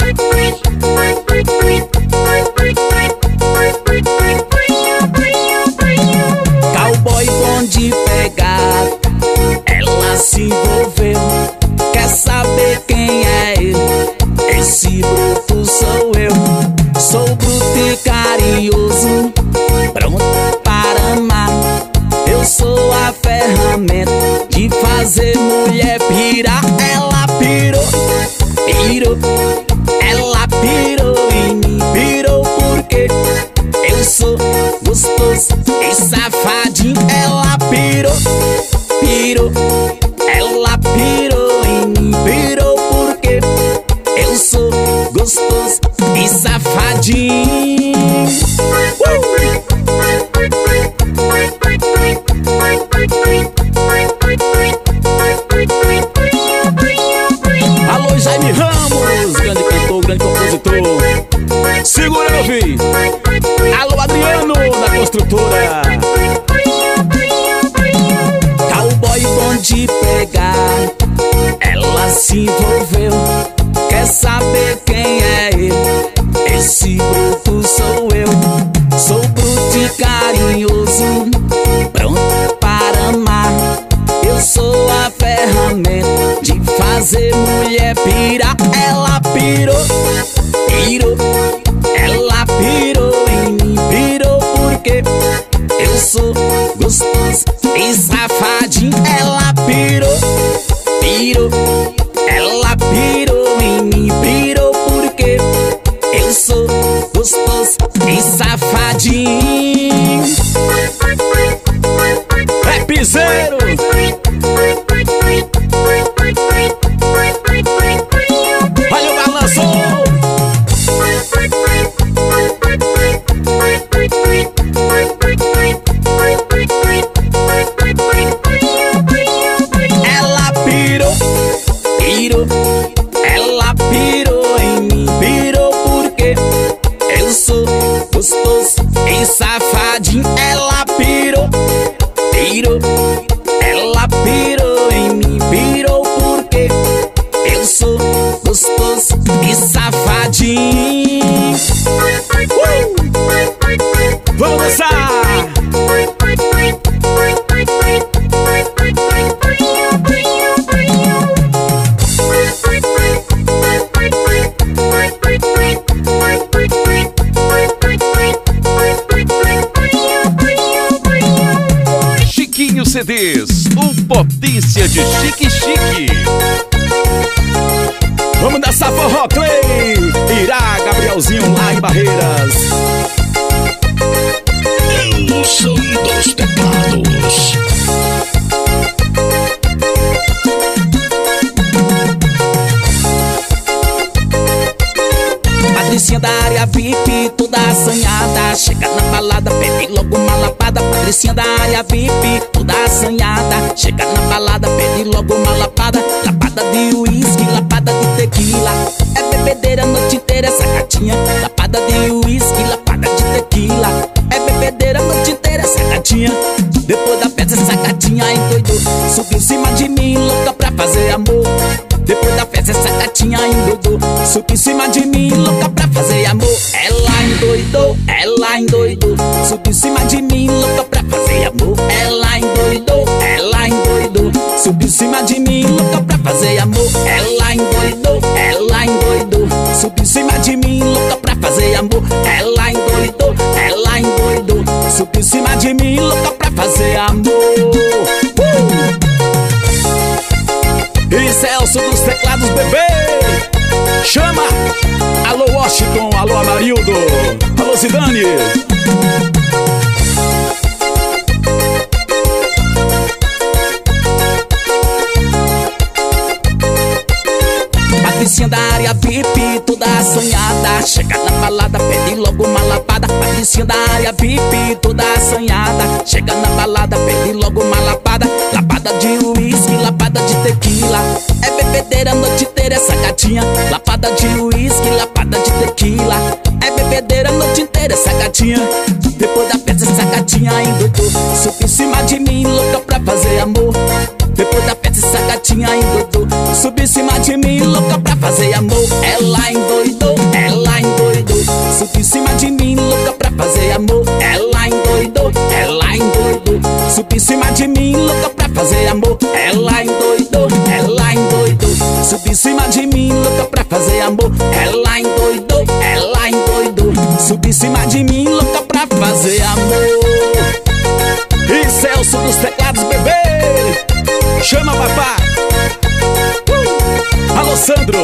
Cowboy bom de pegar, ela se envolveu. Quer saber quem é ele? Esse bruto sou eu. Sou bruto e carinhoso, pronto para amar. Eu sou a ferramenta de fazer mulher pirar. Ela pirou, pirou. Ela pirou em mim, pirou porque eu sou gostoso e safadinho. Ela pirou, pirou. Ela pirou em mim, pirou porque eu sou gostoso e safadinho. Alô, Jaime Ramos, grande cantor, grande compositor. Segura, meu filho. Alô, Adriano, da construtora. Cowboy bom de pegar, ela se envolveu. Quer saber pirou, pirou. Ela pirou em mim, pirou porque eu sou gostoso e safadinho. Ela pirou, pirou. Ela pirou em mim, pirou porque eu sou gostoso e safadinho. É piseiro. Olha o balanço. Ela pirou, pirou. Ela pirou em mim, pirou porque eu sou gostoso e safadinho. Ela pirou, pirou. Ela pirou em mim, pirou porque eu sou gostoso e safadinho. Vamos dançar! Chiquinho CDs, o potência de chique-chique. Vamos dançar forró, Clay! Irá, Gabrielzinho lá em Barreiras. O som dos teclados. Patricinha da área VIP, toda assanhada. Chega na balada, pede logo uma lapada. Patricinha da área VIP, toda assanhada. Chega na balada, pede logo uma lapada. Lapada de uísque, lapada de tequila. É bebedeira a noite inteira essa gatinha. Lapada de uísque, lapada de tequila. É bebedeira a noite inteira essa gatinha. Depois da festa essa gatinha endoidou. Subiu em cima de mim, louca pra fazer amor. Depois da festa essa gatinha endoidou. Subiu em cima de mim, louca pra fazer amor. Ela endoidou, ela endoidou. Subiu em cima de mim, louca pra fazer amor. Ela endoidou, ela endoidou. Subiu em cima de mim, louca pra fazer amor. Ela endoidou, ela endoidou. Subiu em cima de mim, louca pra fazer amor. Ela endoidou, ela endoidou. Subiu em cima de mim, louca pra fazer amor. E Celso dos teclados, bebê! Chama! Alô Washington, alô Amarildo, alô Zidane! Patricinha da área VIP, toda assanhada. Chega na balada, pede logo uma lapada. Patricinha da área VIP, toda assanhada. Chega na balada, pede logo uma lapada. Lapada de uísque, lapada de tequila. É bebedeira a noite inteira essa gatinha. Lapada de uísque, lapada de tequila. É bebedeira a noite inteira essa gatinha. Depois da festa essa gatinha endoidou. Subiu em cima de mim, louca pra fazer amor. Depois da festa essa gatinha endoidou. Subiu em cima de mim, louca pra fazer amor. Ela endoidou, ela endoidou. Subiu em cima de mim, louca pra fazer amor. Ela endoidou, ela endoidou. Subiu em cima de mim, louca pra fazer amor. Ela endoidou, ela endoidou. Subiu em cima de mim, louca pra fazer amor. Ela endoidou, ela endoidou. Subiu em cima de mim, louca pra fazer amor. E Celso dos teclados, bebê! Chama, papai! Alô, Sandro!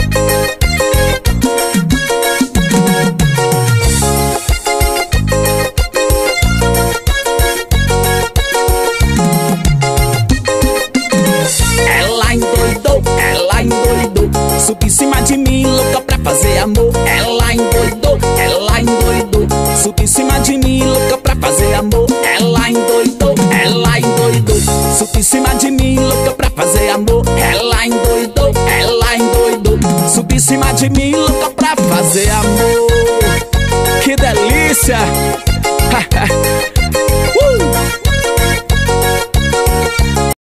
Ela endoidou, ela endoidou. Subiu em cima de mim, louca pra fazer amor. Ela endoidou, ela endoidou. Subiu em cima de mim, louca pra fazer amor. Ela endoidou, ela endoidou. Subiu em cima de mim, louca pra fazer amor. Ela endoidou, ela endoidou. Subiu em cima de mim, louca pra fazer amor. Que delícia!